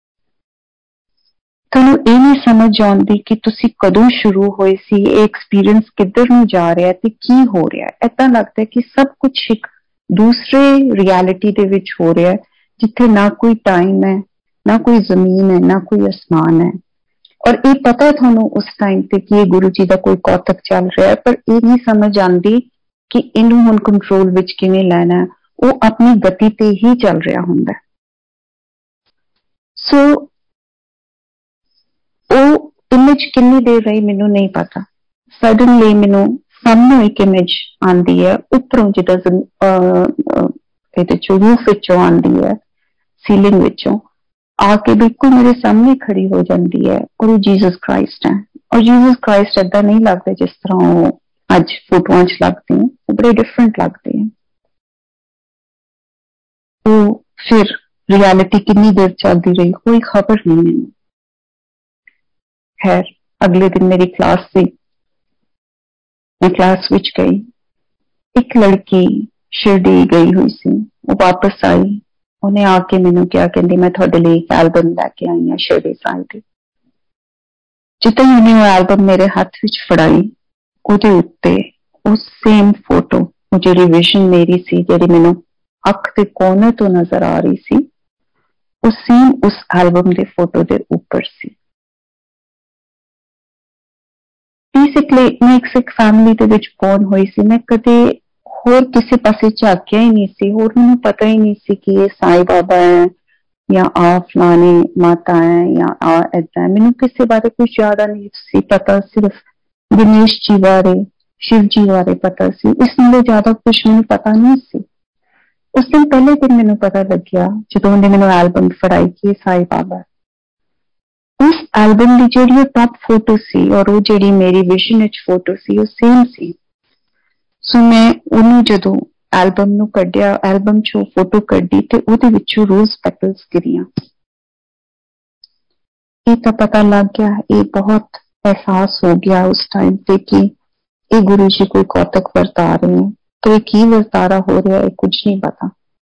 तुहानू ये नहीं समझ आउंदी कि तुसी कदों शुरू होए सी, एक्सपीरियंस किधर नू जा रहा है ते की हो रहा है। ऐसा लगता है कि सब कुछ एक दूसरे रियलिटी दे विच हो रहा है, जिथे ना कोई टाइम है, ना कोई जमीन है, ना कोई आसमान है। और ये पता है थानू उस टाइम पे कि ये गुरु जी का कोई कौतक चल रहा है, पर ये नहीं समझ आती कि इनू हुण कंट्रोल विच किवें लैना है। वो अपनी गति ते ही चल रहा हुंदा। सो वो इमेज कितनी देर रही मैनू नहीं पता। सडनली मैनू सामने एक इमेज आंदी है, उपरों जिदा रूफ विचों आंदी है, सीलिंग विचों आके बिल्कुल मेरे सामने खड़ी हो जाती है, और वो जीसस क्राइस्ट है। और जीसस क्राइस्ट ऐसा नहीं लगते जिस तरह वो अज फोटोआं च लगते हैं, वो बड़े डिफरेंट लगते हैं। तो फिर रियलिटी कितनी देर चलती रही कोई खबर नहीं मैंने। खैर अगले दिन मेरी क्लास थी, मैं क्लास विच गई। एक लड़की शिरडी गई हुई सी, वो वापस आई, उन्हें आके मैनू क्या कहती, मैं थोड़े लिए एक एल्बम लैके आई हाँ शिरडी साई दी। जितने ही उन्हें वो एल्बम मेरे हाथ विच फड़ाई, उहदे उत्ते उस सेम फोटो, वो जिहड़ी विजन मेरी सी, जिहड़ी मैनू अख के कोने तो नजर आ रही सी, वो सेम उस एल्बम के फोटो के ऊपर सी। बेसिकली मैं एक सिख फैमिली दे विच बोर्न हुई सी, मैं कदे होर किसी पासे झाकिया ही नहीं सी, होर मैनू पता ही नहीं सी कि ये साईं बाबा है या आ फलानी माता है या आ ऐदा है। मैनू किसी बारे कुछ ज्यादा नहीं सी पता, सिर्फ गणेश जी बारे, शिव जी बारे पता सी, इस नालों ज्यादा कुछ मैनू पता नहीं सी। उस दिन पहले दिन मैनू पता लग गया जो उन्हें मैनू एल्बम फड़ाई कि साईं बाबा। उस एल्बम की जी टॉप फोटो सी और वो जी मेरी विजन विच फोटो सी, वो सेम सी। सो मैं उन्होंने जदों एल्बम नू कढ़िया, एल्बम चो फोटो कढ़ी ते उहदे विचों रोज पेटल्स गिरियां। ये तो पता लग गया, ये बहुत एहसास हो गया उस टाइम पे कि ये गुरु जी कोई कौतक वरता रहे हैं। तो ये की वर्तारा हो रहा है कुछ नहीं पता।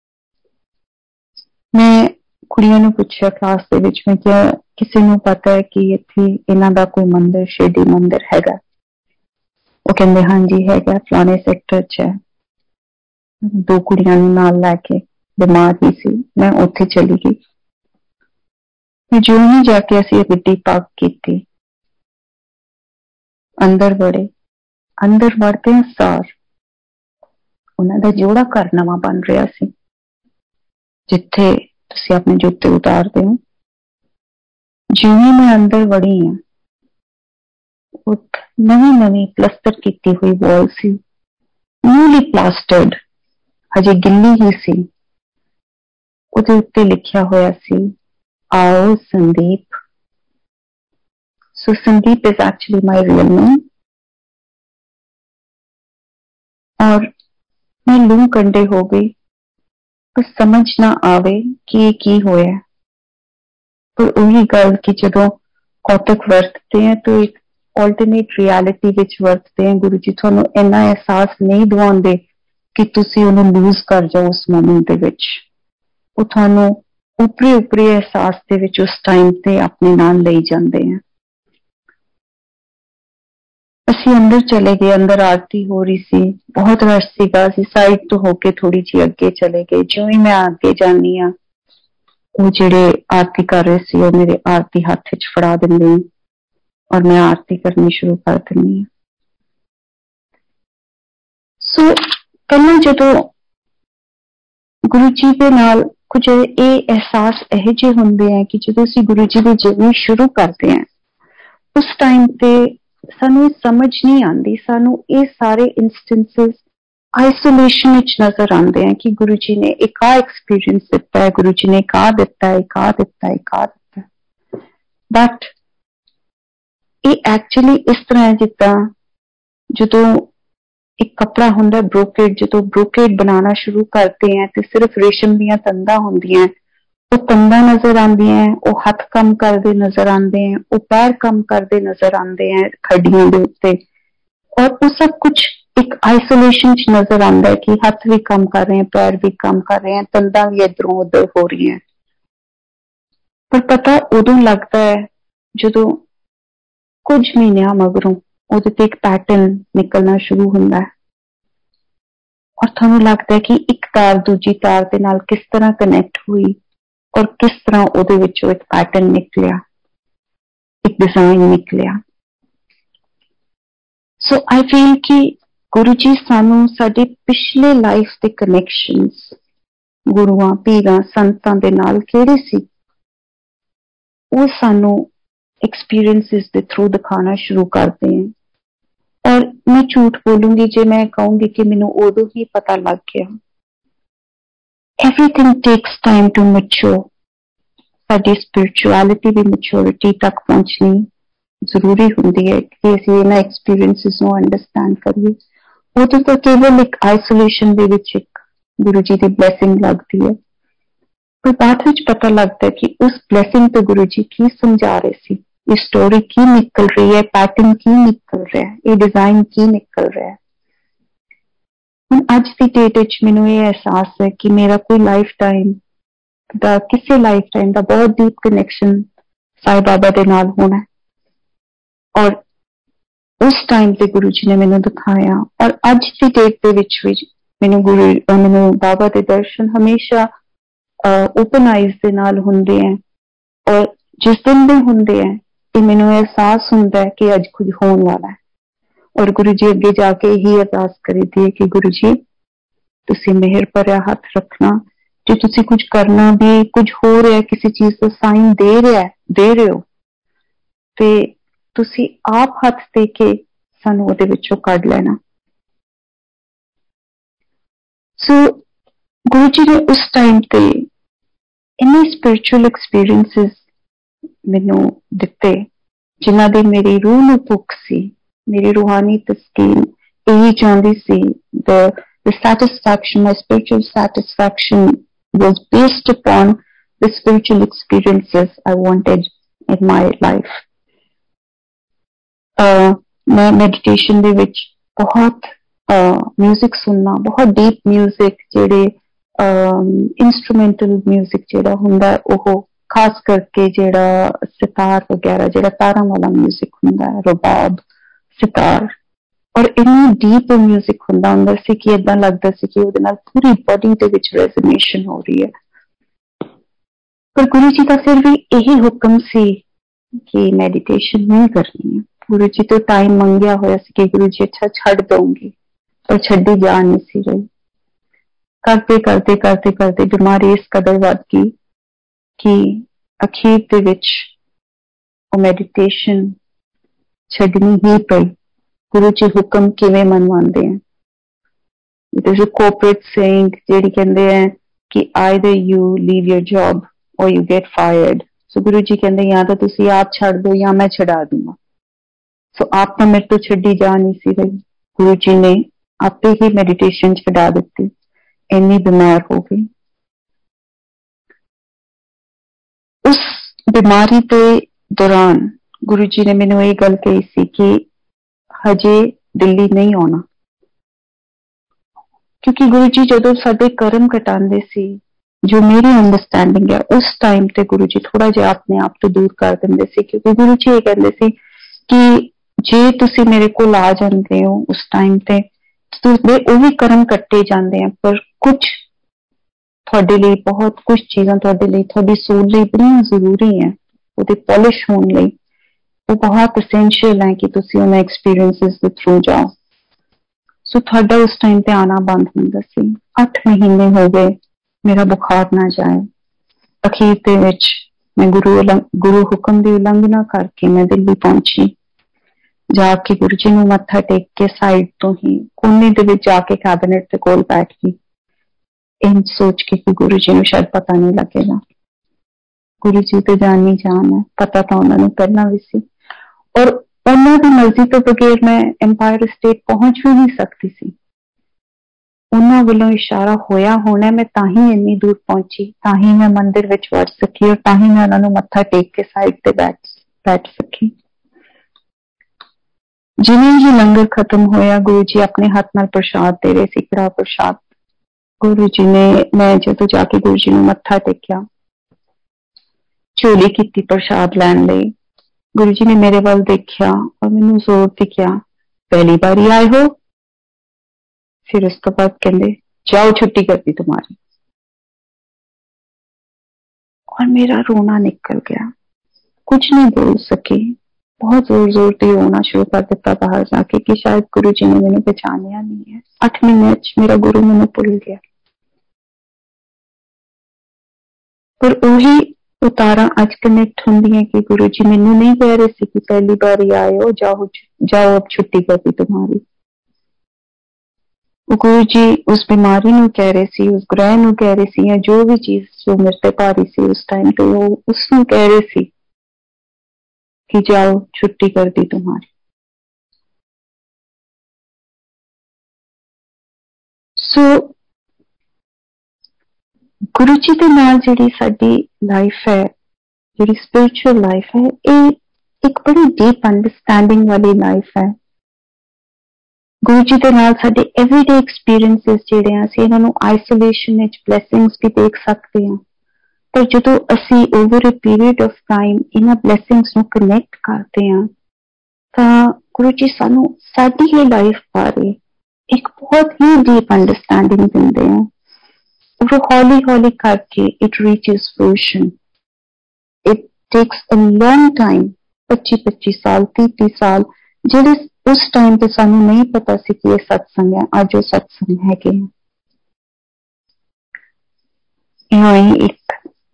मैं कुड़ियां नू पूछा क्लास दे विच, मैं क्या किसी नू पता है कि इत्थे इन्हां दा कोई मंदिर, शिरडी मंदिर हैगा? वो कहंदे हाँ जी हैगा, फलाने सेक्टर च है। दो कुड़ियां नू नाल लैके, बीमार ही सी, मैं उत्थे चली गई। मैं जो ही जाके असीं गड्डी पार्क कीती, अंदर बड़े, अंदर वड़दे सार उन्हां दा जोड़ा घर नवां बन रहा सी, जिथे तुसीं अपने जूते उतारदे हो। जिवें मैं अंदर वड़ी हाँ, नवी नवी प्लस्तर की हुई वॉल सी, न्यूली प्लास्टर्ड, हजे गिल्ली ही सी। ਉਹਦੇ ਉੱਤੇ ਲਿਖਿਆ ਹੋਇਆ ਸੀ, आओ Sandeep. So Sandeep is actually my real name। और मैं लू कंडे हो गई, कुछ समझ ना आवे कि ये की होया। पर वही गल कि जदों कौतक वरतते हैं तो एक ऑल्टरनेट रियलिटी विच वरतते हैं। गुरु जी तुहानू इन्ना एहसास नहीं दिवाउंदे कि तुसी उन्हें लूज कर जाओ उस मोमेंट दे विच। वो तुहानू उपरी उपरी एहसास दे विच उस टाइम ते अपने नाल लई जांदे हैं। असी अंदर चले गए, अंदर आरती हो रही सी, बहुत रश सीगा। असी साइड तो होके थोड़ी जी अगे चले गए। जो ही मैं आगे जानी आ, वो जेड़े आरती कर रहे सी, वो मेरे आरती हाथ विच फड़ा दिंदे और मैं आरती करनी शुरू कर दिंदी आ। सो पहले जदों गुरु जी दे नाल कुछ ये एहसास एहे जे हुंदे हैं कि जदों असी गुरु जी दी जर्नी शुरू करते हैं, उस टाइम ते सानू समझ नहीं आती। सानू ये सारे इंस्टेंसेस आइसोलेशन विच नजर आते हैं कि गुरु जी ने एक एक्सपीरियंस दिता है, गुरु जी ने एक दिता है, एक दिता है, एक दिता है। बट ये एक्चुअली इस तरह है जिदा जो एक कपड़ा हुंदा ब्रोकेड, जो ब्रोकेड बनाना शुरू करते हैं तो सिर्फ रेशम दियां तंदां हुंदियां, वो तंदां नजर आंदी हैं, वो हथ कम करते नजर आते हैं, वो पैर कम करते नजर आते हैं खड्डियों के उत्ते। और वो सब कुछ एक आइसोलेशन च नजर आता है कि हथ भी कम कर रहे हैं, पैर भी कम कर रहे हैं, तंदां भी इधरों उधर हो रही हैं। पर पता उदों लगता है जो कुछ महीनों मगरों उहदे ते एक पैटर्न निकलना शुरू होता है और थानू लगता है कि एक तार दूजी तार के नाल किस तरह कनैक्ट हुई और किस तरह उहदे विचों एक पैटर्न निकलिया, एक डिजाइन निकलिया। सो आई फील कि गुरु जी सानू साडे पिछले लाइफ के कनैक्शनस गुरुआं पीरां संतां दे नाल किहड़े सी, वो सानू एक्सपीरियंसिस दे थ्रू दिखाना शुरू करते हैं। और मैं झूठ बोलूंगी जे मैं कहूंगी कि मैनू उदों ही पता लग गया। Everything takes time to mature. साडी स्पिरिचुअलिटी दी मैच्योरिटी तक पहुंचनी जरूरी हुंदी है कि असीं इन्हां एक्सपीरियंसिस नूं अंडरस्टैंड करिए। उदों तो केवल एक आइसोलेशन दे विच एक गुरु जी दी ब्लैसिंग लगती है, पर बाद विच पता लगता है कि उस ब्लैसिंग तो गुरु जी की समझा रहे सी, ये स्टोरी की निकल रही है, पैटर्न की निकल रहा है, ये डिजाइन की निकल रहा है। हुण अज दी डेट विच मैनूं ये एहसास है कि मेरा कोई लाइफ टाइम दा किसी लाइफ टाइम दा बहुत डीप कनैक्शन साईं बाबा दे नाल होना है। और उस टाइम ते गुरु जी ने मैनूं दिखाया और अज दी डेट दे विच भी मैनूं बाबा दे दर्शन हमेशा ओपन आइज दे नाल हुंदे हैं। और जिस दिन दे हुंदे हैं ते मैनूं एहसास हुंदा है कि अज कुछ होने वाला है। और गुरु जी अगे जाके यही अरदास करी दी है कि गुरु जी तुसी मेहर भरिया हथ रखना, जो तुसी कुछ करना भी कुछ हो रहा है, किसी चीज का साइन दे रहे हो ते तुसी आप हथ दे के सानू उहदे विचों कढ लेना। सो गुरु जी ने उस टाइम ते इन्ने स्पिरिचुअल एक्सपीरियंसिस मैनू दिते जिन्हां दी मेरी रूह नूं भुख सी, मेरी रूहानी तस्कीन यही चाहती सी। The satisfaction, my spiritual satisfaction was based upon the spiritual experiences I wanted in my life। मैं मेडिटेशन दे विच बहुत म्यूजिक सुनना, बहुत डीप म्यूजिक जेड़े इंस्ट्रूमेंटल म्यूजिक जेड़ा हुंदा ओह खास करके जेड़ा सितार वगैरह जेड़ा तारां वाला म्यूजिक हुंदा है, रबाब, सितार, और इन्नी डीप म्यूजिक हुंदा सी कि इदां लगदा सी कि उहदे नाल पूरी बॉडी दे विच रेजोनेशन हो रही है। पर गुरु जी का फिर भी यही हुक्म सी कि मेडिटेशन नहीं करनी है। गुरु जी तो टाइम मंगया होया सी कि गुरु जी अच्छा छड़ दूंगी, पर छड्डी जा नहीं सी रही। करते करते करते करते बीमारी इस कदर वध गई कि अखीर दे विच वो मेडिटेशन छड्डनी ही पई। गुरु जी हुक्म किवें मनवांदे हैं? It is a cooperate saying जेड़ी कहंदे हैं कि either you leave your job or you get fired. So गुरु जी कहते या तो तुसी आप छड़ दो या मैं छड़ा दूंगा। सो आप तो मेरे तो छड़ी जा नहीं सी रही, गुरु जी ने आपे ही मेडिटेशन छड़ा दी, इन्नी बीमार हो गई। उस बीमारी के दौरान गुरु जी ने मैनू ये गल कही सी कि हजे दिल्ली नहीं आना, क्योंकि गुरु जी जो साडे कर्म कटांदे सी, जो मेरी अंडरस्टैंडिंग है उस टाइम ते गुरु जी थोड़ा जिहा अपने आप तो दूर कर देंदे सी, क्योंकि गुरु जी ये कहंदे सी कि जे तुसी मेरे कोल आ जांदे हो उस टाइम ते तुहाडे वो भी कर्म कट्टे जांदे हैं, पर कुछ तुहाडे लिए बहुत कुछ चीज़ां तुहाडे लिए तुहाडी सोल लिए बड़ियां जरूरी है, ਉਹਦੇ पॉलिश होने ਲਈ वो बहुत एसेंशियल है कि तुसी उन्हें एक्सपीरियंसेस दे थ्रू जाओ। सो तुहाडा उस टाइम पे आना बंद हुंदा सी। 8 महीने हो गए मेरा बुखार ना जाए। अखीर दे विच मैं गुरु हुक्म की उलंघना करके मैं दिल्ली पहुंची। जाके गुरु जी नूं मत्था टेक के साइड तो ही कोने दे विच जाके कैबिनेट के कोल बैठ गई, इन सोच के कि गुरु जी नूं शायद पता नहीं लगेगा। गुरु जी तो जान ही जान है, पता तो उन्होंने पहला भी सी, और उन्होंने मर्जी तो बगैर मैं एम्पायर स्टेट पहुंच भी नहीं सकती सी। उन्होंने वालों इशारा होया होना मैं ताही इन्नी दूर पहुंची, ताही मैं मंदिर विच वड़ सकी और ताही मैं उन्होंने मत्था टेक के साइड पे बैठ सकी। जिवें ही लंगर खत्म होया गुरु जी अपने हाथ नाल प्रसाद दे रहे सी, कड़ा प्रसाद। गुरु जी ने, मैं जो जाके गुरु जी ने मत्था टेकिया, झोली की प्रसाद लैन लई। गुरु जी ने मेरे वाल देखा और मैनू जोर के क्या, पहली बारी आए हो? फिर उस तो बाद कहते जाओ छुट्टी कर दी तुम्हारी, और मेरा रोना निकल गया, कुछ नहीं बोल सके। बहुत जोर जोर से रोना शुरू कर दिता बाहर जाके कि शायद गुरु जी ने मैंने पहचानिया नहीं है। 8 महीने मेरा गुरु मैंने भुल गया। पर वही उतारा अज कनेक्ट होंदी है कि गुरु जी मैनू नहीं कह रहे सी कि पहली बार आए हो, जाओ जाओ अब छुट्टी कर दी तुम्हारी। गुरु जी उस बीमारी नू कह रहे सी, उस ग्रह नू कह रहे सी, या जो भी चीज जो मेरे पे भारी सी उस टाइम पे वो उसनू कह रहे सी कि जाओ छुट्टी कर दी तुम्हारी। सो गुरु जी के नाल जिहड़ी साडी लाइफ है, जिहड़ी स्पिरिचुअल लाइफ है, ये एक बड़ी डीप अंडरस्टैंडिंग वाली लाइफ है। गुरु जी के नाल साडे एवरीडे एक्सपीरियंसेस जिहड़े हैं, असीं इन्हां नूं आइसोलेशन विच ब्लैसिंग्स भी देख सकते हैं, पर जदों असीं over a period of time इन्हां ब्लैसिंग्स नूं कनैक्ट करते हैं तां गुरु जी सानूं साडी ही लाइफ बारे एक बहुत ही डीप अंडरस्टैंडिंग दिंदे हैं, और हौली हौली करके it reaches fruition. It takes a long time, 25-25 साल 30 साल, जिहड़े उस टाइम पे सानू नहीं पता सी कि ये सत्संग है, अज वो सत्संग है कि एक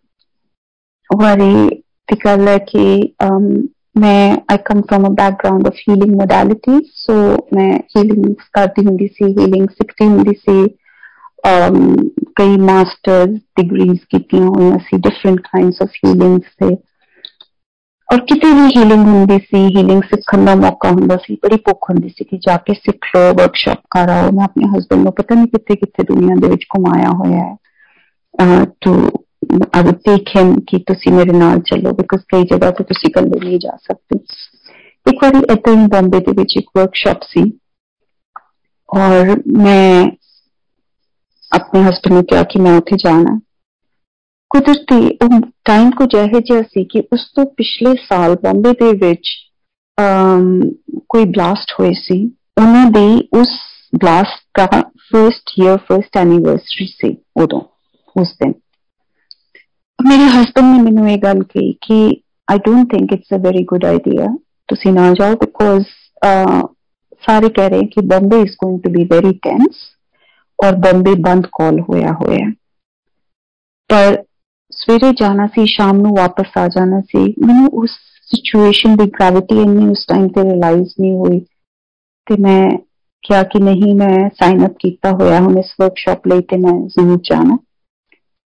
बारी दी गल है कि मैं I come from a background of healing modality. So मैं हीलिंग करती हुंदी सी, हीलिंग सीखती हुंदी सी, कई मास्टर्स डिग्रीज कीतियां हुई सी डिफरेंट काइंड्स ऑफ हीलिंग से, और कितनी भी हीलिंग होंगी सी, हीलिंग सीखने का मौका होंदा सी, बड़ी भुख होंदी सी कि जाके सीख लो, वर्कशॉप कर आओ। मैं अपने हस्बैंड को पता नहीं कितने कितने दुनिया दे विच घुमाया होया है, तो आई वुड टेक हिम कि तुसी मेरे नाल चलो, बिकॉज कई जगह तो तुसी कल्ले नहीं जा सकते। एक बार इदां ही बॉम्बे दे विच एक वर्कशॉप सी, और मैं अपने हस्बैंड ने कहा कि मैं उत्थे जाना। कुदरती टाइम कुछ ਇਹੋ ਜਿਹਾ ਸੀ कि उस तो पिछले साल बॉम्बे दे विच कोई ब्लास्ट होए सी, उन्हां दी उस ब्लास्ट का फर्स्ट एनिवर्सरी सी। उदों उस दिन मेरे हस्बैंड ने मैनू ये गल कही कि I don't think it's a very good idea तुसी ना जाओ, बिकॉज सारे कह रहे हैं कि Bombay is going to be very tense और बॉम्बे बंद कॉल होया होया। पर सवेरे जाना सी, शाम नूं वापस आ जाना सी। मैनू उस सिचुएशन की ग्रेविटी इन्नी उस टाइम ते रियलाइज नहीं हुई, ते मैं क्या कि नहीं, मैं साइन अप किया होया हुण इस वर्कशॉप लई ते मैं जरूर जाना।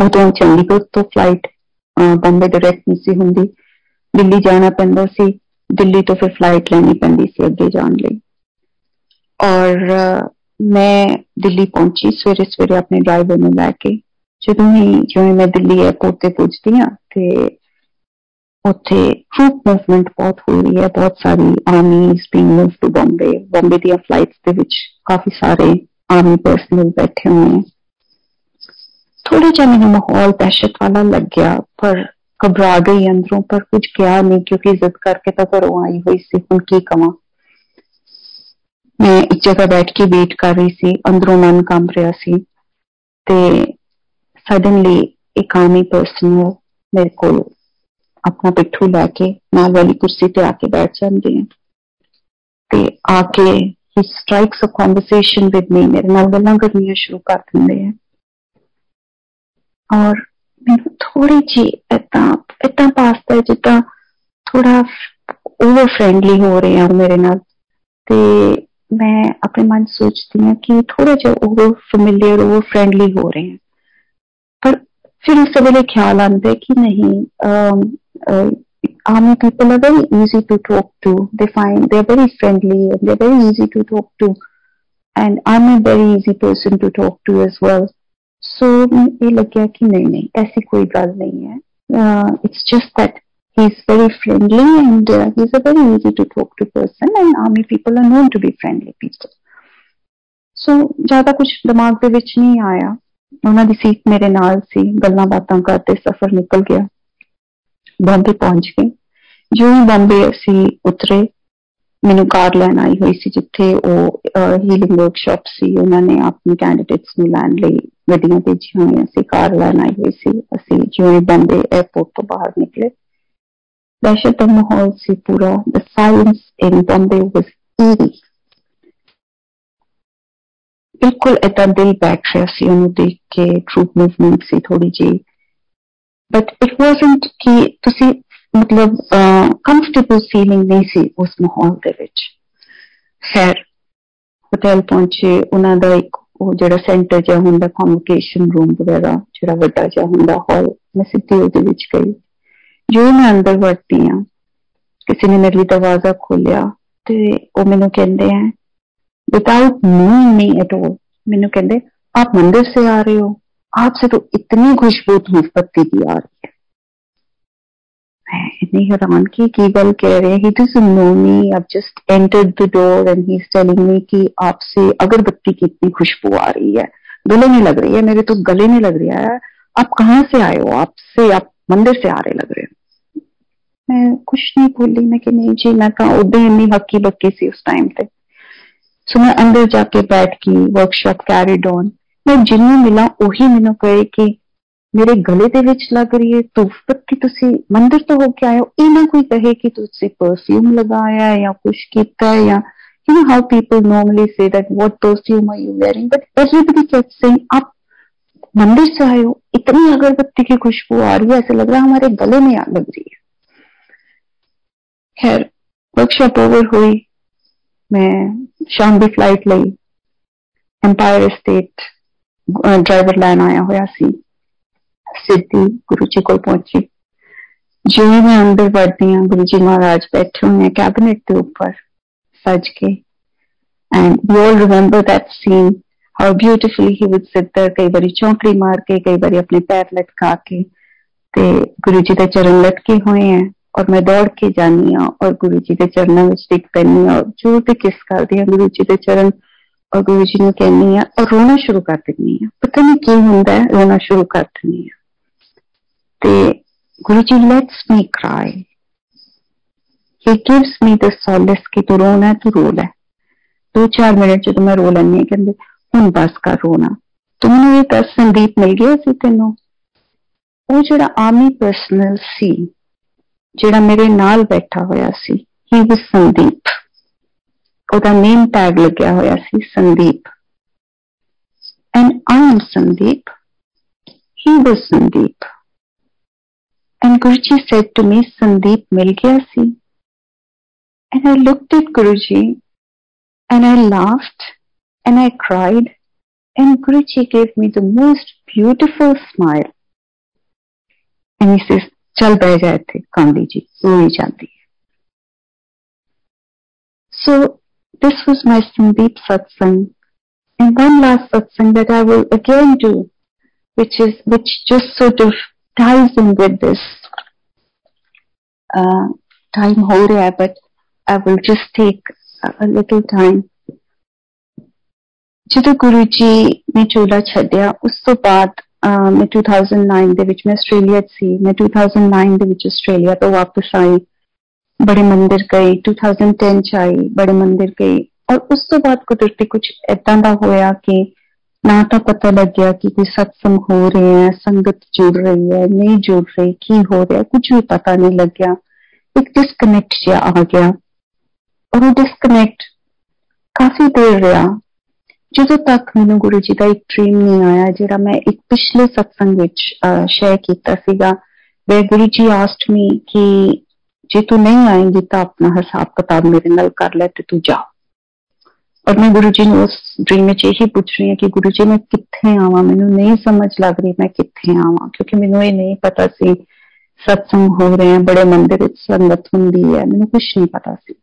उदों चंडीगढ़ तो फ्लाइट बॉम्बे डायरेक्ट नहीं सी हुंदी, दिल्ली जाना पैंदा सी, दिल्ली तो फिर फ्लाइट लेनी पैंदी सी अगे जाने लई। और मैं दिल्ली पहुंची सवेरे सवेरे अपने ड्राइवर में लैके। जो मैं दिल्ली एयरपोर्ट ते पुजदी हाँ ते उत्थे ट्रूप मूवमेंट बहुत हो रही है, बहुत सारी armies being move to Bombay. Bombay दी फ्लाइट्स दे विच काफी सारे आर्मी पर्सनल बैठे हुए हैं। थोड़ा जा मैंने माहौल दहशत वाला लग गया, पर घबरा गई अंदरों, पर कुछ किया नहीं क्योंकि इज्जत करके तो घरों आई हुई सी। हुण की कवां, मैं एक जगह बैठ के वेट कर रही सी, अंदरों मन कंब रहा सी ते सडनली एक आर्मी पर्सनल मेरे को अपना पिट्ठू लैके नाल वाली कुर्सी पे आके बैठ जाते हैं ते आके ही strikes a conversation with me, मेरे नाल गल्लां करनियां शुरू कर दिंदे हैं। और मैनू थोड़ी जी इतना पासता है जिदा थोड़ा ओवर फ्रेंडली हो रहे हैं मेरे नाल, ते मैं अपने मन सोचती हूँ कि थोड़ा जा ओवर फेमिलियर ओवर फ्रेंडली हो रहे हैं। पर फिर उस वेले ख्याल आता है कि नहीं, army people are very easy to talk to, they're very friendly and they're very easy to talk to, and I'm a very easy person to talk to as well. So ये लग गया कि नहीं ऐसी कोई गल नहीं है, it's just that he's very friendly and he's a very easy to talk to person, and army people are known to be friendly people. So ज्यादा कुछ दिमाग दे विच नहीं आया, उन्हां दी सीट मेरे नाल सी, गल्लां बातां करते सफर निकल गया। बॉम्बे पहुंच गए। जो ही बॉम्बे असी उतरे, मैनू कार लैन आई हुई सी जिथे हीलिंग वर्कशॉप सी, उन्होंने अपने कैंडिडेट्स नूं लैन लई गड्डियां भेजियां हुई सी, कार लैन आई हुई सी। असी जो ही बॉम्बे एयरपोर्ट तो बाहर निकले, दहशत का माहौल सी पूरा। The silence in Bombay was eerie। बिल्कुल इतना दिल बैठ रहा सी उन्हें देख के, ट्रूप मूवमेंट सी थोड़ी जी, बट इट वाजंट कि तुसी मतलब कंफर्टेबल फीलिंग नहीं सी उस माहौल दे विच। खैर होटल पहुंचे, उन्हां दा एक वो जेड़ा सेंटर जा हुंदा कन्वोकेशन रूम वगैरह जेड़ा वड्डा जा हुंदा हॉल, मैं सीधी उहदे विच गई। जो मैं अंदर वड़ती हां, किसी ने मेरे लिए दरवाजा खोलिया ते वो मैनू कहंदे हैं without knowing me at all, मैनू कहंदे आप मंदिर से आ रहे हो, आपसे तो इतनी खुशबू धूपबत्ती की आ रही है। मैं इतनी हैरान की गल कह रहे हैं, he doesn't know me, I've just entered the door and he's telling me कि आपसे अगरबत्ती की इतनी खुशबू आ रही है, गले में लग रही है, मेरे तो गले में लग रहा है, आप कहाँ से आए हो, आप मंदिर से आ रहे लग रहे हो। मैं कुछ नहीं बोली, मैं कि नहीं जी, मैं कहा उदे इन्नी हक्की बक्की सी उस टाइम पे। सो मैं अंदर जाके बैठ गई, वर्कशॉप कैरिड ऑन। मैं जिन्हों मिला उही मैनू कहे कि मेरे गले दे विच लग रही है धूपबत्ती, तुसी मंदिर तो होके आए हो। ये ना कोई कहे कि तुसी परफ्यूम लगाया है या कुछ किया है, या you know how people normally say that what perfume are you wearing, but everybody kept saying आप मंदिर से आए हो, इतनी अगरबत्ती की खुशबू आ रही है, ऐसे लग रहा है हमारे गले में आग लग रही है। खैर वर्कशॉप ओवर हुई, मैं शाम की फ्लाइट ली, एम्पायर स्टेट ड्राइवर लैन आया हुआ सी, सीधी गुरु जी को पहुंची। जो ही मैं अंदर बढ़ती हूँ, गुरु जी महाराज बैठे हुए हैं कैबिनेट के ऊपर सज के, and we all remember that scene, how beautifully he would sit there, कई बारी चौंकड़ी मार के, कई बारी अपने पैर लटका के, ते गुरु जी के चरण लटके हुए हैं और मैं दौड़ के जानी हाँ और गुरु जी के चरणों में टिक पैनी और जोर से किस कर दी गुरु जी के चरण, और गुरु जी ने कहनी है और रोना शुरू कर देनी है। पता नहीं क्यों होंदा है, रोना शुरू कर देनी है। Guru ji lets me cry, he gives me the solace कि तू रोना है, तू रो ले। 2-4 मिनट जो मैं रो लैनी, कहते हुण बस कर रोना। तो मैंने ये दस संदीप मिल गया सी तेनों। वो जेड़ा आर्मी पर्सनल सी जेड़ा मेरे नाल बैठा होया सी, he was संदीप, ओदा नेम टैग लग्या होया सी Sandeep, and I am Sandeep, he was Sandeep. And Guruji said to me, Sandeep mil gaya si. And I looked at Guruji and I laughed and I cried, and Guruji gave me the most beautiful smile and he says चल बह जा इत्थे कांदी जी रोई जाती है. So this was my Sandeep satsang, and one last satsang that I will again do, which just sort of ties in with this. Time ho raha hai, but I will just take a little time. ਜਦੋਂ ਗੁਰੂ ਜੀ ਨੇ ਚੋਲਾ ਛੱਡਿਆ ਉਸ ਤੋਂ ਬਾਅਦ ਮੈਂ 2009 ਦੇ ਵਿੱਚ ਮੈਂ ਆਸਟ੍ਰੇਲੀਆ ਸੀ. ਮੈਂ 2009 ਦੇ ਵਿੱਚ ਆਸਟ੍ਰੇਲੀਆ ਤੋਂ ਵਾਪਸ ਆਈ, बड़े मंदिर गए. 2010 च आई, बड़े मंदिर गई. और उस तो बाद कुदरती कुछ ऐसा दा होया कि ना तो पता लग गया कि कोई सत्संग हो रहे हैं, संगत जुड़ रही है, नहीं जुड़ रही, की हो रहा है, कुछ भी पता नहीं लग गया. एक डिस्कनेक्ट जिहा आ गया और वो डिस्कनेक्ट काफी देर रहा ਜਦੋਂ तक मैनू गुरु जी का एक ड्रीम नहीं आया जिहड़ा मैं एक पिछले सत्संग विच शेयर किया सीगा. वे गुरु जी आस्क्ड मी कि जे तू नहीं आएंगी तो अपना हिसाब किताब मेरे नाल कर ले ते तू जा. और मैं गुरु जी ने उस ड्रीम में यही पूछ रही हूँ कि गुरु जी मैं कित्थे आवां, मैनू नहीं समझ लग रही मैं कित्थे आवां, क्योंकि मैनू ये नहीं पता सी सत्संग हो रहे हैं, बड़े मंदिर विच संगत हुंदी है, मैनू कुछ नहीं पता सी.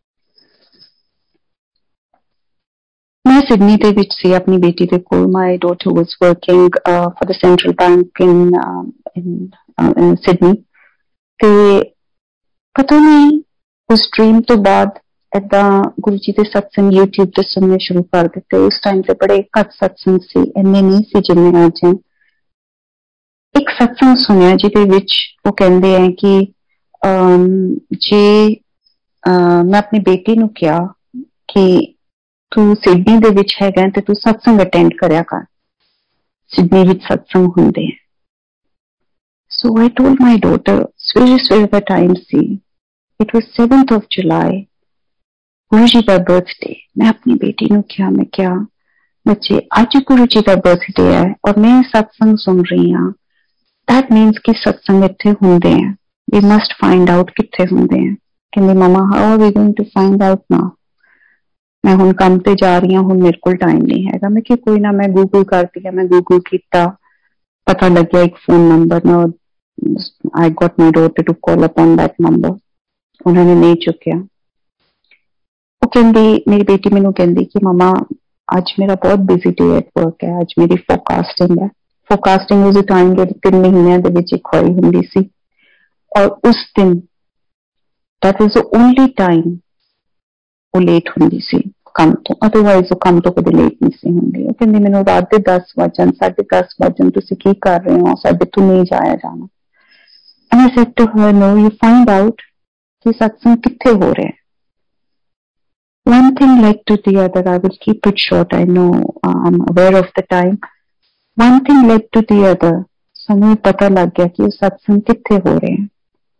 मैं सिडनी दे विच सी अपनी बेटी दे कोल. My daughter was working for the central bank in Sydney. ते पता नहीं उस ड्रीम तो बाद ऐदा गुरु जी के सत्संग यूट्यूब ते सुनने शुरू कर दिते. उस टाइम से बड़े घट सत्संग सी, इन्ने नहीं सी जिन्ने अज हैं. एक सत्संग सुनिया जिहदे विच वो कहंदे हैं कि जे मैं अपनी बेटी नूं कहा कि तू सिडनी दे विच हैगा ते तू सत्संग अटेंड करया कर, सिडनी विच सत्संग हुंदे हैं. So I told my daughter, सवेरे का टाइम सी, it was 7th of July, गुरु जी का बर्थडे. मैं अपनी बेटी नूं कहा, मैं क्या बच्चे आज गुरु जी का बर्थडे है और मैं सत्संग सुन रही हाँ, दैट मीन्स कि सत्संग इत्थे हुंदे हैं, वी मस्ट फाइंड आउट कित्थे हुंदे हैं. कहंदी mama how are we going to find out now, मैं हुण काम ते जा रही हूं, हुण मेरे कोल टाइम नहीं हैगा. मैं कि कोई ना, मैं गूगल कर दिया. मैं गूगल किया, पता लग गया एक फोन नंबर ना. I got my daughter to call upon that number. उन्होंने नहीं चुकिया. वो कहंदी मेरी बेटी मैनू कहंदी कि ममा आज मेरा बहुत बिजी डे एट वर्क है, आज मेरी फोरकास्टिंग है. फोरकास्टिंग उस टाइम जो 3 महीनों दे विच एक होई हुंदी सी, और उस दिन that was the only time वो लेट हुंदी सी काम तो, अदरवाइज वो काम तो कदे लेट नहीं सी हुंदी. वो कहंदी मैनू रात दे 10 वजन 10:30 वजन तुसीं की कर रहे हो, साडे तो नहीं जाया जाना. And I said to her, no, you find out कि सत्संग कित्थे हो रहे हैं. One thing led to the other. I will keep it short. I know I'm aware of the time. One thing led to the other. सानू पता लग गया कि सत्संग कित्थे हो रहे हैं.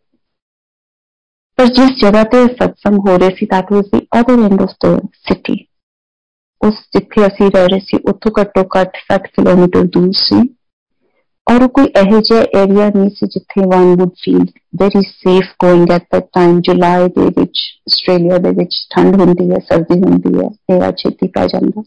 पर जिस जगह पे सत्संग हो रहे सी, that was the other end of the city. उस जिथे असी रह रहे सी उत्थों घट्टो घट 60 किलोमीटर दूर सी. और कोई एहो जिहा एरिया नहीं सी जिथे one would feel very safe going at that time. जुलाई दे विच आस्ट्रेलिया दे विच ठंड हुंदी है, सर्दी हुंदी है, तेरा छेती पै जांदा.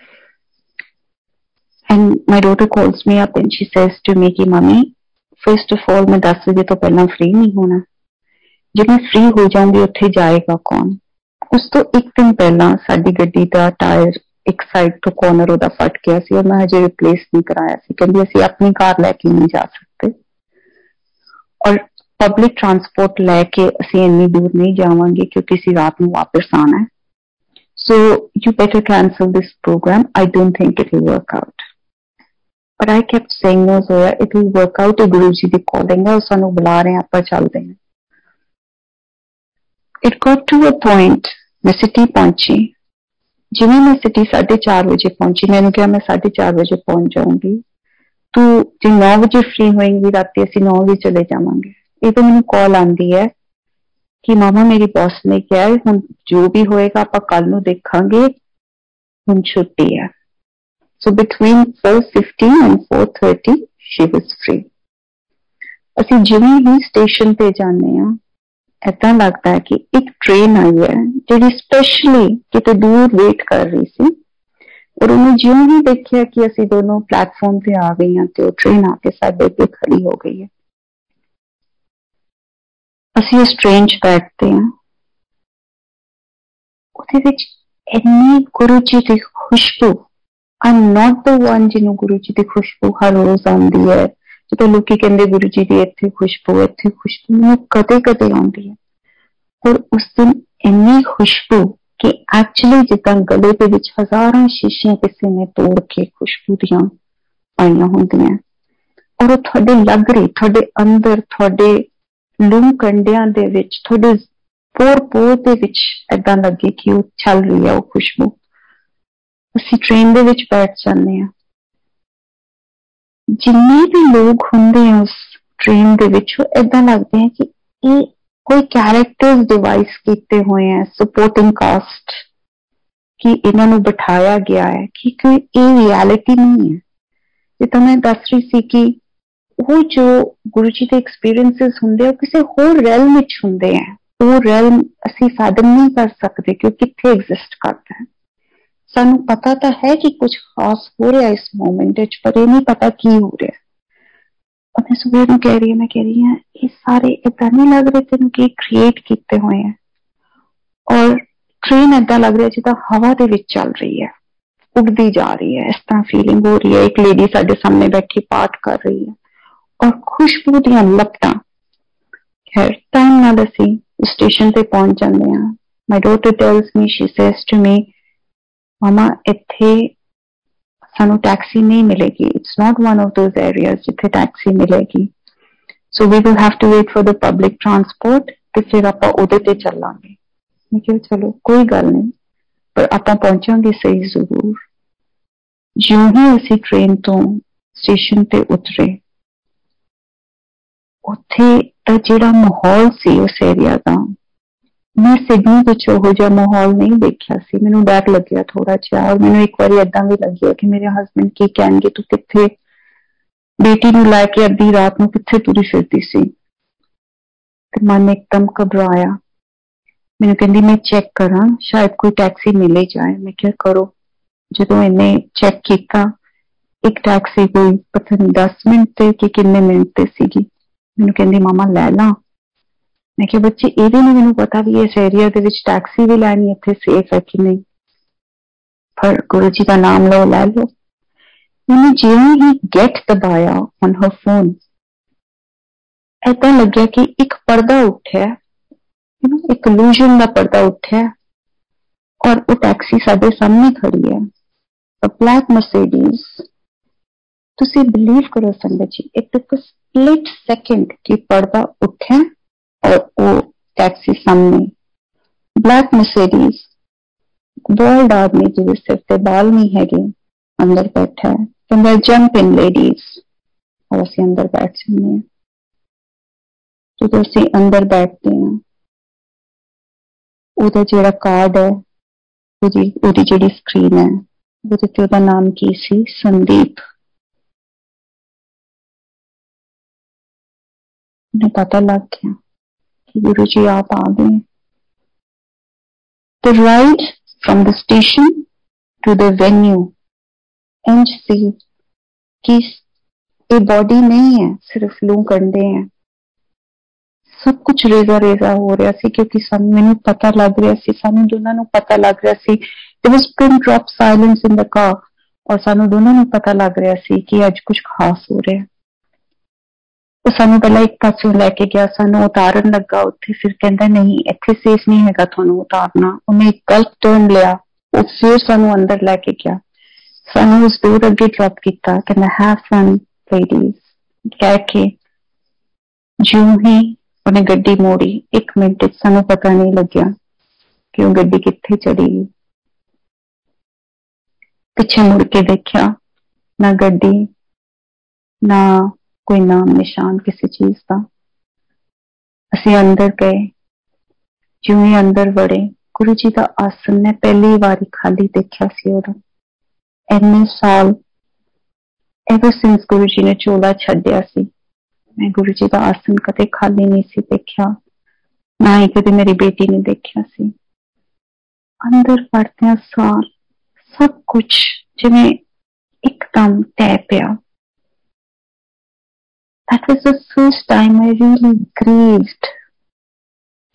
And my daughter calls me up and she says to me कि मम्मी फर्स्ट ऑफ ऑल मैं 10 बजे तो पहला फ्री नहीं होना. जब मैं फ्री हो जाऊंगी उत्थे जाएगा कौन. उस तो एक दिन पहला साडी गड्डी दा टायर एक साइड तो कॉर्नर ओदा फट गया सी और मैं हजे रिप्लेस नहीं कराया सी. कहंदी असीं अपनी कार लैके नहीं जा सकते और पब्लिक ट्रांसपोर्ट लैके असीं इन्नी दूर नहीं जावांगे क्योंकि असीं रात नूं वापस आना है. So you better cancel this programme, I don't think it will work out. But I kept saying no Joya, it will work out. Guru ji the calling है और सानूं बुला रहे हैं, आपां चलदे हैं. It got to a point मैं सिटी पहुंची. जिवें मैं सिटी 4:30 बजे पहुंची, मैंने कहा मैं 4:30 बजे पहुंच जाऊंगी, तू जो 9 बजे फ्री होएंगी रात असीं 9 बजे चले जावांगे. ये तो मैंने कॉल आंदी है कि मामा मेरी बॉस ने कहा है हुण जो भी होएगा आपां कल नूं देखांगे, हुण छुट्टी है. So between 4:15 and 4:30 she was free. असीं जिवें ही स्टेशन पे जाने आ ऐसा लगता है कि एक ट्रेन आई है जी स्पेशली कितने दूर वेट कर रही सी. और उन्हें ज्यों ही देखिया कि असी दोनों प्लेटफॉर्म पे आ गई हैं तो ट्रेन आके साडे पे खड़ी हो गई है. ਅਸੀਂ ਉਸ ਟ੍ਰੇਨ 'ਚ ਬੈਠਦੇ ਹਾਂ, ਉਹਦੇ ਵਿੱਚ ਇੰਨੀ ਗੁਰੂ ਜੀ ਦੀ ਖੁਸ਼ਬੂ, I'm not the one ਜਿਹਨੂੰ ਗੁਰੂ ਜੀ ਦੀ ਖੁਸ਼ਬੂ ਹਰ ਰੋਜ਼ ਆਉਂਦੀ ਹੈ। ਜਦੋਂ ਲੋਕੀ ਕਹਿੰਦੇ ਗੁਰੂ ਜੀ ਦੀ ਇੱਥੇ ਖੁਸ਼ਬੂ ਮੈਨੂੰ ਕਦੇ ਕਦੇ ਆਉਂਦੀ ਹੈ, ਔਰ ਉਸ ਦਿਨ ਇੰਨੀ ਖੁਸ਼ਬੂ ਕਿ ਐਕਚੁਅਲੀ ਜਿੱਦਾਂ ਗਲੇ ਦੇ ਵਿੱਚ ਹਜ਼ਾਰਾਂ ਸ਼ੀਸ਼ੀਆਂ ਕਿਸੇ ਨੇ ਤੋੜ ਕੇ ਖੁਸ਼ਬੂ ਦੀਆਂ ਪਾਈਆਂ ਹੁੰਦੀਆਂ, ਔਰ ਉਹ ਤੁਹਾਡੇ ਲੱਗ ਰਹੀ, ਤੁਹਾਡੇ ਅੰਦਰ, ਤੁਹਾਡੇ ਲੂੰ ਕੰਡਿਆਂ ਦੇ ਵਿੱਚ, ਤੁਹਾਡੇ ਪੋਰ ਦੇ ਵਿੱਚ ਏਦਾਂ ਲੱਗੇ ਕਿ ਉਹ ਚੱਲ ਰਹੀ ਹੈ ਉਹ ਖੁਸ਼ਬੂ। ਅਸੀਂ ਟ੍ਰੇਨ ਦੇ ਵਿੱਚ ਬੈਠ ਜਾਂਦੇ ਹਾਂ, ਜਿੰਨੇ ਵੀ ਲੋਕ ਹੁੰਦੇ ਆ ਉਸ ਟ੍ਰੇਨ ਦੇ ਵਿੱਚ, ਉਹ ਏਦਾਂ ਲੱਗਦੇ ਆ ਕਿ ਇਹ ਕੋਈ ਕੈਰੈਕਟਰਸ ਡਿਵਾਈਸ ਕੀਤੇ ਹੋਏ ਆ, ਸਪੋਰਟਿੰਗ ਕਾਸਟ, ਕਿ ਇਹਨਾਂ ਨੂੰ ਬਿਠਾਇਆ ਗਿਆ ਹੈ, ਕਿ ਕੋਈ ਇਹ ਰਿਐਲਿਟੀ ਨਹੀਂ ਹੈ। ਜਿੱਦਾਂ ਮੈਂ ਦੱਸ ਰਹੀ ਸੀ ਕਿ ਉਹ ਜੋ ਗੁਰੂ ਜੀ ਦੇ ਐਕਸਪੀਰੀਅੰਸਿਸ ਹੁੰਦੇ ਆ, ਉਹ ਕਿਸੇ ਹੋਰ ਰੈਲਮ ਵਿੱਚ ਹੁੰਦੇ ਆ। ਉਹ ਰੈਲਮ ਅਸੀਂ ਫੈਦਮ ਨਹੀਂ ਕਰ ਸਕਦੇ ਕਿ ਉਹ ਕਿੱਥੇ ਐਗਜ਼ਿਸਟ ਕਰਦਾ ਹੈ। ਸਾਨੂੰ ਪਤਾ ਤਾਂ ਹੈ ਕਿ ਕੁਝ ਖਾਸ ਹੋ ਰਿਹਾ ਇਸ ਮੂਮੈਂਟ ਵਿੱਚ, ਪਰ ਇਹ ਨਹੀਂ ਪਤਾ ਕੀ ਹੋ ਰਿਹਾ। ਮੈਂ ਸੁਬਹ ਨੂੰ ਕਹਿ ਰਹੀ ਹਾਂ ਇਹ ਸਾਰੇ ਏਦਾਂ ਨਹੀਂ ਲੱਗ ਰਹੇ ਤੈਨੂੰ ਕਿ ਕ੍ਰੀਏਟ ਕੀਤੇ ਹੋਏ ਆ, ਔਰ ਟ੍ਰੇਨ ਏਦਾਂ ਲੱਗ ਰਿਹਾ ਜਿੱਦਾਂ ਹਵਾ ਦੇ ਵਿੱਚ ਚੱਲ ਰਹੀ ਹੈ, ਉੱਡਦੀ ਜਾ ਰਹੀ ਹੈ, ਇਸ ਤਰ੍ਹਾਂ ਫੀਲਿੰਗ ਹੋ ਰਹੀ ਹੈ। ਇੱਕ ਲੇਡੀ ਸਾਡੇ ਸਾਹਮਣੇ ਬੈਠੀ ਪਾਠ ਕਰ ਰਹੀ ਹੈ, ਔਰ ਖੁਸ਼ਬੂ ਦੀਆਂ ਲਪਟਾਂ। ਖੈਰ ਟਾਈਮ ਨਾਲ ਅਸੀਂ ਸਟੇਸ਼ਨ ਤੇ ਪਹੁੰਚ ਜਾਂਦੇ ਹਾਂ। My daughter tells me, she says to me, mama ਇੱਥੇ ਸਾਨੂੰ ਟੈਕਸੀ ਨਹੀਂ ਮਿਲੇਗੀ, it's not one of those areas ਜਿੱਥੇ ਟੈਕਸੀ ਮਿਲੇਗੀ, so we will have to wait for the public transport, ਤੇ ਫਿਰ ਆਪਾਂ ਉਹਦੇ ਤੇ ਚੱਲਾਂਗੇ। ਮੈਂ ਕਿਹਾ ਚਲੋ ਕੋਈ ਗੱਲ ਨਹੀਂ, ਪਰ ਆਪਾਂ ਪਹੁੰਚਾਂਗੇ ਸਹੀ ਜ਼ਰੂਰ। ਜਿਉਂ ਹੀ ਅਸੀਂ ਟ੍ਰੇਨ ਤੋਂ ਸਟੇਸ਼ਨ ਤੇ ਉਤਰੇ, ਉੱਥੇ ਦਾ ਜਿਹੜਾ ਮਾਹੌਲ ਸੀ ਉਸ ਏਰੀਆ ਦਾ, ਮੈਂ ਸਿਡਨੀ ਵਿੱਚ ਉਹੋ ਜਿਹਾ ਮਾਹੌਲ ਨਹੀਂ ਦੇਖਿਆ ਸੀ। ਮੈਨੂੰ ਡਰ ਲੱਗਿਆ ਥੋੜਾ ਜਿਹਾ, ਔਰ ਮੈਨੂੰ ਇੱਕ ਵਾਰੀ ਏਦਾਂ ਵੀ ਲੱਗਿਆ ਕਿ ਮੇਰੇ ਹਸਬੈਂਡ ਕੀ ਕਹਿਣਗੇ, ਤੂੰ ਕਿੱਥੇ ਬੇਟੀ ਨੂੰ ਲੈ ਕੇ ਅੱਧੀ ਰਾਤ ਨੂੰ ਕਿੱਥੇ ਤੁਰੀ ਫਿਰਦੀ ਸੀ। ਤੇ ਮਨ ਇੱਕਦਮ ਘਬਰਾਇਆ। ਮੈਨੂੰ ਕਹਿੰਦੀ ਮੈਂ ਚੈੱਕ ਕਰਾਂ, ਸ਼ਾਇਦ ਕੋਈ ਟੈਕਸੀ ਮਿਲੇ ਜਾਏ। ਮੈਂ ਕਿਹਾ ਕਰੋ। ਜਦੋਂ ਇਹਨੇ ਚੈੱਕ ਕੀਤਾ, ਇੱਕ ਟੈਕਸੀ ਕੋਈ ਪਤਾ ਨਹੀਂ 10 ਮਿੰਟ ਤੇ ਕਿ ਕਿੰਨੇ ਮਿੰਟ ਤੇ ਸੀਗੀ। ਮੈਨੂੰ ਕਹਿੰਦੀ ਮਾਮਾ ਲੈ ਲਾ। ਮੈਂ ਕਿਹਾ ਬੱਚੇ ਇਹ ਵੀ ਨਹੀਂ ਮੈਨੂੰ ਪਤਾ ਵੀ ਇਸ ਏਰੀਆ ਦੇ ਵਿੱਚ ਟੈਕਸੀ ਵੀ ਲੈਣੀ ਇੱਥੇ ਸੇਫ ਹੈ ਕਿ ਨਹੀਂ, ਪਰ ਗੁਰੂ ਜੀ ਦਾ ਨਾਮ ਲਓ, ਲੈ ਲਓ। ਮੈਨੂੰ ਜਿਵੇਂ ਹੀ ਗੈਟ ਦਬਾਇਆ ਔਨ ਹਰ ਫੋਨ, ਏਦਾਂ ਲੱਗਿਆ ਕਿ ਇੱਕ ਪਰਦਾ ਉੱਠਿਆ, ਇੱਕ ਇਲੂਜ਼ਨ ਦਾ ਪਰਦਾ ਉੱਠਿਆ, ਔਰ ਉਹ ਟੈਕਸੀ ਸਾਡੇ ਸਾਹਮਣੇ ਖੜੀ ਹੈ, ਬਲੈਕ ਮਰਸੀਡੀਜ਼। ਤੁਸੀਂ ਬਿਲੀਵ ਕਰੋ ਸੰਗਤ ਜੀ, ਇੱਕ ਸਪਲਿਟ ਸੈਕਿੰਡ ਕਿ ਪਰਦਾ ਉੱਠਿਆ और वो टैक्सी सामने, ब्लैक मर्सिडीज, बोल्ड आदमी जिसके सिर पे बाल नहीं है अंदर बैठा है, कहता जंप इन लेडीज, और असं अंदर बैठ जाते हैं। जो असं अंदर बैठते हैं, ਉਹਦਾ ਜਿਹੜਾ ਕਾਰਡ ਹੈ, ਉਹਦੀ ਜਿਹੜੀ ਸਕਰੀਨ ਹੈ, ਉਹਦੇ ਤੇ ਉਹਦਾ ਨਾਮ ਕੀ ਸੀ? ਸੰਦੀਪ। ਮੈਨੂੰ ਪਤਾ ਲੱਗ ਗਿਆ Guru Ji aap aa gaye. The ride from the station to the venue, इंज सी कि ये बॉडी नहीं है, सिर्फ लू कंडे हैं। सब कुछ रेजा रेजा हो रहा सी, क्योंकि मैनू पता लग रहा सी, सानू दोनों नू पता लग रहा सी। There was pin drop silence in the car, और सानू दोनों नू पता लग रहा सी कि अज कुछ खास हो रहा है। तो सानू पहला एक पासों लैके गया, सानू उतारन लगा उत्थे, फिर कहंदा नहीं इत्थे सेफ नहीं हैगा तुहानू उतारना। उन्हें एक गलत टर्न लिया, वो फिर सानू अंदर लैके गया, सानू उस डोर अगे ड्रॉप किया, कहंदा हैव फन लेडीज कह के ज्यों ही उन्हें गड्डी मोड़ी। 1 मिनट सानू पता नहीं लग्या कि वो गड्डी कित्थे चढ़ी। पिछे मुड़ के देखा, ना गड्डी, ना कोई नाम निशान किसी चीज का। असी अंदर गए, ज्यों ही अंदर वड़े, गुरु जी का आसन ने पहली बार खाली देखा सी। और इन्ने साल एवर सिंस गुरु जी ने चोला छड्या सी, मैं गुरु जी का आसन कदे खाली नहीं सी देखा, ना ही कदे मेरी बेटी ने देखा सी। अंदर पड़ते सार सब कुछ जिवें एकदम तय पिया। That was the first time I really grieved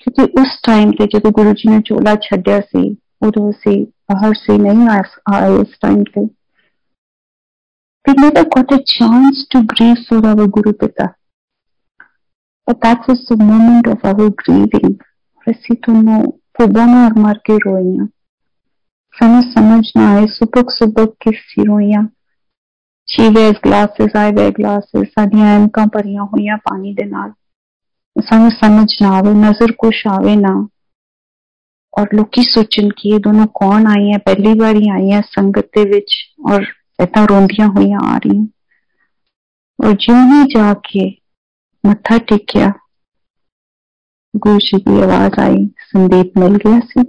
क्योंकि उस टाइम ते जो गुरु जी ने चोला छड्या सी उदों असीं बाहर से नहीं आए उस टाइम पे we never got a chance to grieve for our Guru Pita. But that was the moment of our grieving. ਅਸੀਂ ਤੁਹਾਨੂੰ ਖੁਦਾ ਮਾਰ ਮਾਰ ਕੇ ਰੋਈਆਂ, ਸਾਨੂੰ ਸਮਝ ਨਾ ਆਏ, ਸੁਬਕ ਸੁਬਕ ਕਿਸ ਸੀ ਰੋਈਆਂ। She wears glasses, I wear glasses, ਸਾਡੀਆਂ ਐਨਕਾਂ ਭਰੀਆਂ ਹੋਈਆਂ ਪਾਣੀ ਦੇ ਨਾਲ, ਸਾਨੂੰ समझ ना आवे, नजर कुछ आवे ना, और लोकी सोचन कि ये दोनों कौन आई है, पहली बार ही आई है संगत दे विच और इतना रोंदियां हुई आ रही। और ज्यों ही जाके मत्था टेकिया, गुरु जी की आवाज आई, संदीप मिल गया सी।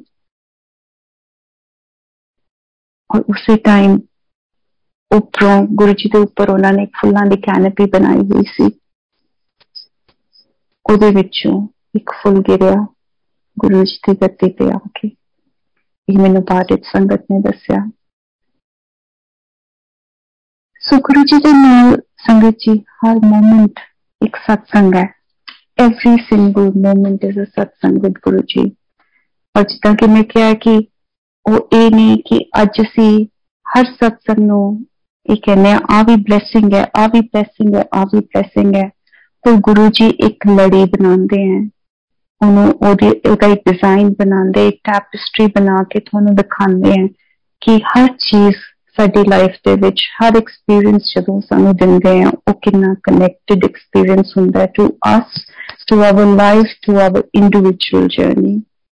और उसी टाइम उपरों गुरु जी के ऊपर उन्होंने एक फुल्लां दी कैनपी बनाई हुई सी, ਉਹਦੇ ਵਿੱਚੋਂ ਇੱਕ ਫੁੱਲ ਗਿਰਿਆ ਗੁਰੂ ਜੀ ਦੀ ਗੱਦੀ ਤੇ ਆ ਕੇ। ਇਹ ਮੈਨੂੰ ਬਾਅਦ ਵਿੱਚ ਸੰਗਤ ਨੇ ਦੱਸਿਆ। ਸੋ ਗੁਰੂ ਜੀ ਦੇ ਨਾਲ ਸੰਗਤ ਜੀ ਹਰ ਮੋਮੈਂਟ ਇੱਕ ਸਤਸੰਗ ਹੈ। Every single moment is a satsang with Guru ji. ਔਰ ਜਿੱਦਾਂ ਕਿ ਮੈਂ ਕਿਹਾ ਕਿ ਉਹ ਇਹ ਨਹੀਂ ਕਿ ਅੱਜ ਅਸੀਂ ਹਰ ਸਤਸੰਗ ਨੂੰ ਇਹ ਕਹਿੰਦੇ ਆ, ਆ ਵੀ ਬਲੈਸਿੰਗ ਹੈ, ਆ ਵੀ ਬਲੈਸਿੰਗ ਹੈ, ਆ ਵੀ ਬਲੈਸਿੰਗ ਹੈ। तो गुरु जी एक लड़ी बनाते हैं, ਉਹਦਾ ਇੱਕ डिजाइन बनाते, एक टैपेस्ट्री बना के ਤੁਹਾਨੂੰ दिखाते हैं कि हर चीज साडी लाइफ दे विच, हर एक्सपीरियंस जदों सानू दिंदे हैं ਉਹ कितना कनेक्टेड एक्सपीरियंस ਹੁੰਦਾ है to us, to our life, to our individual journey.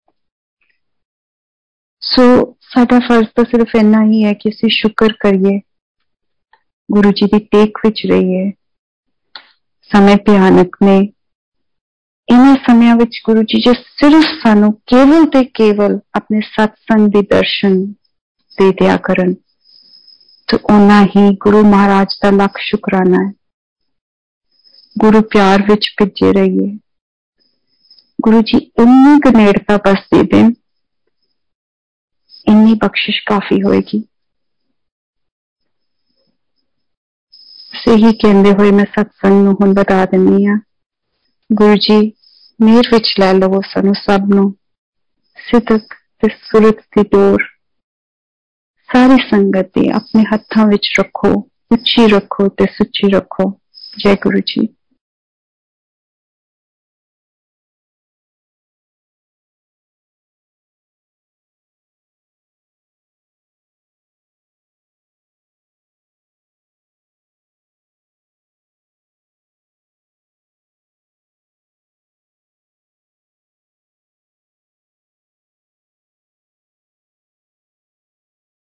So साडा फर्ज तो सिर्फ इन्ना ही है कि ਅਸੀਂ शुक्र करिए, गुरु जी ਦੀ टेक विच रहिए। समय भयानक ने, इन्हां समयां विच गुरु जी जो सिर्फ सानू केवल ते केवल अपने सत्संग दे दर्शन दे दिया करन, तो उन्ना ही गुरु महाराज का लख शुकराना है। गुरु प्यार विच भिजे रहिए, गुरु जी इन्नी गनेड़ता बस दे देन, इन्नी बख्शिश काफी होएगी। सही कहते हुए मैं सत्संग नूं हुण बता दिंदी हां। गुरु जी मेहर विच लै लवो सानू सब नूं, सिदक ते सुरत दी डोर सारी संगत दी अपने हत्थां विच रखो, उच्ची रखो ते सुच्ची रखो। जय गुरु जी।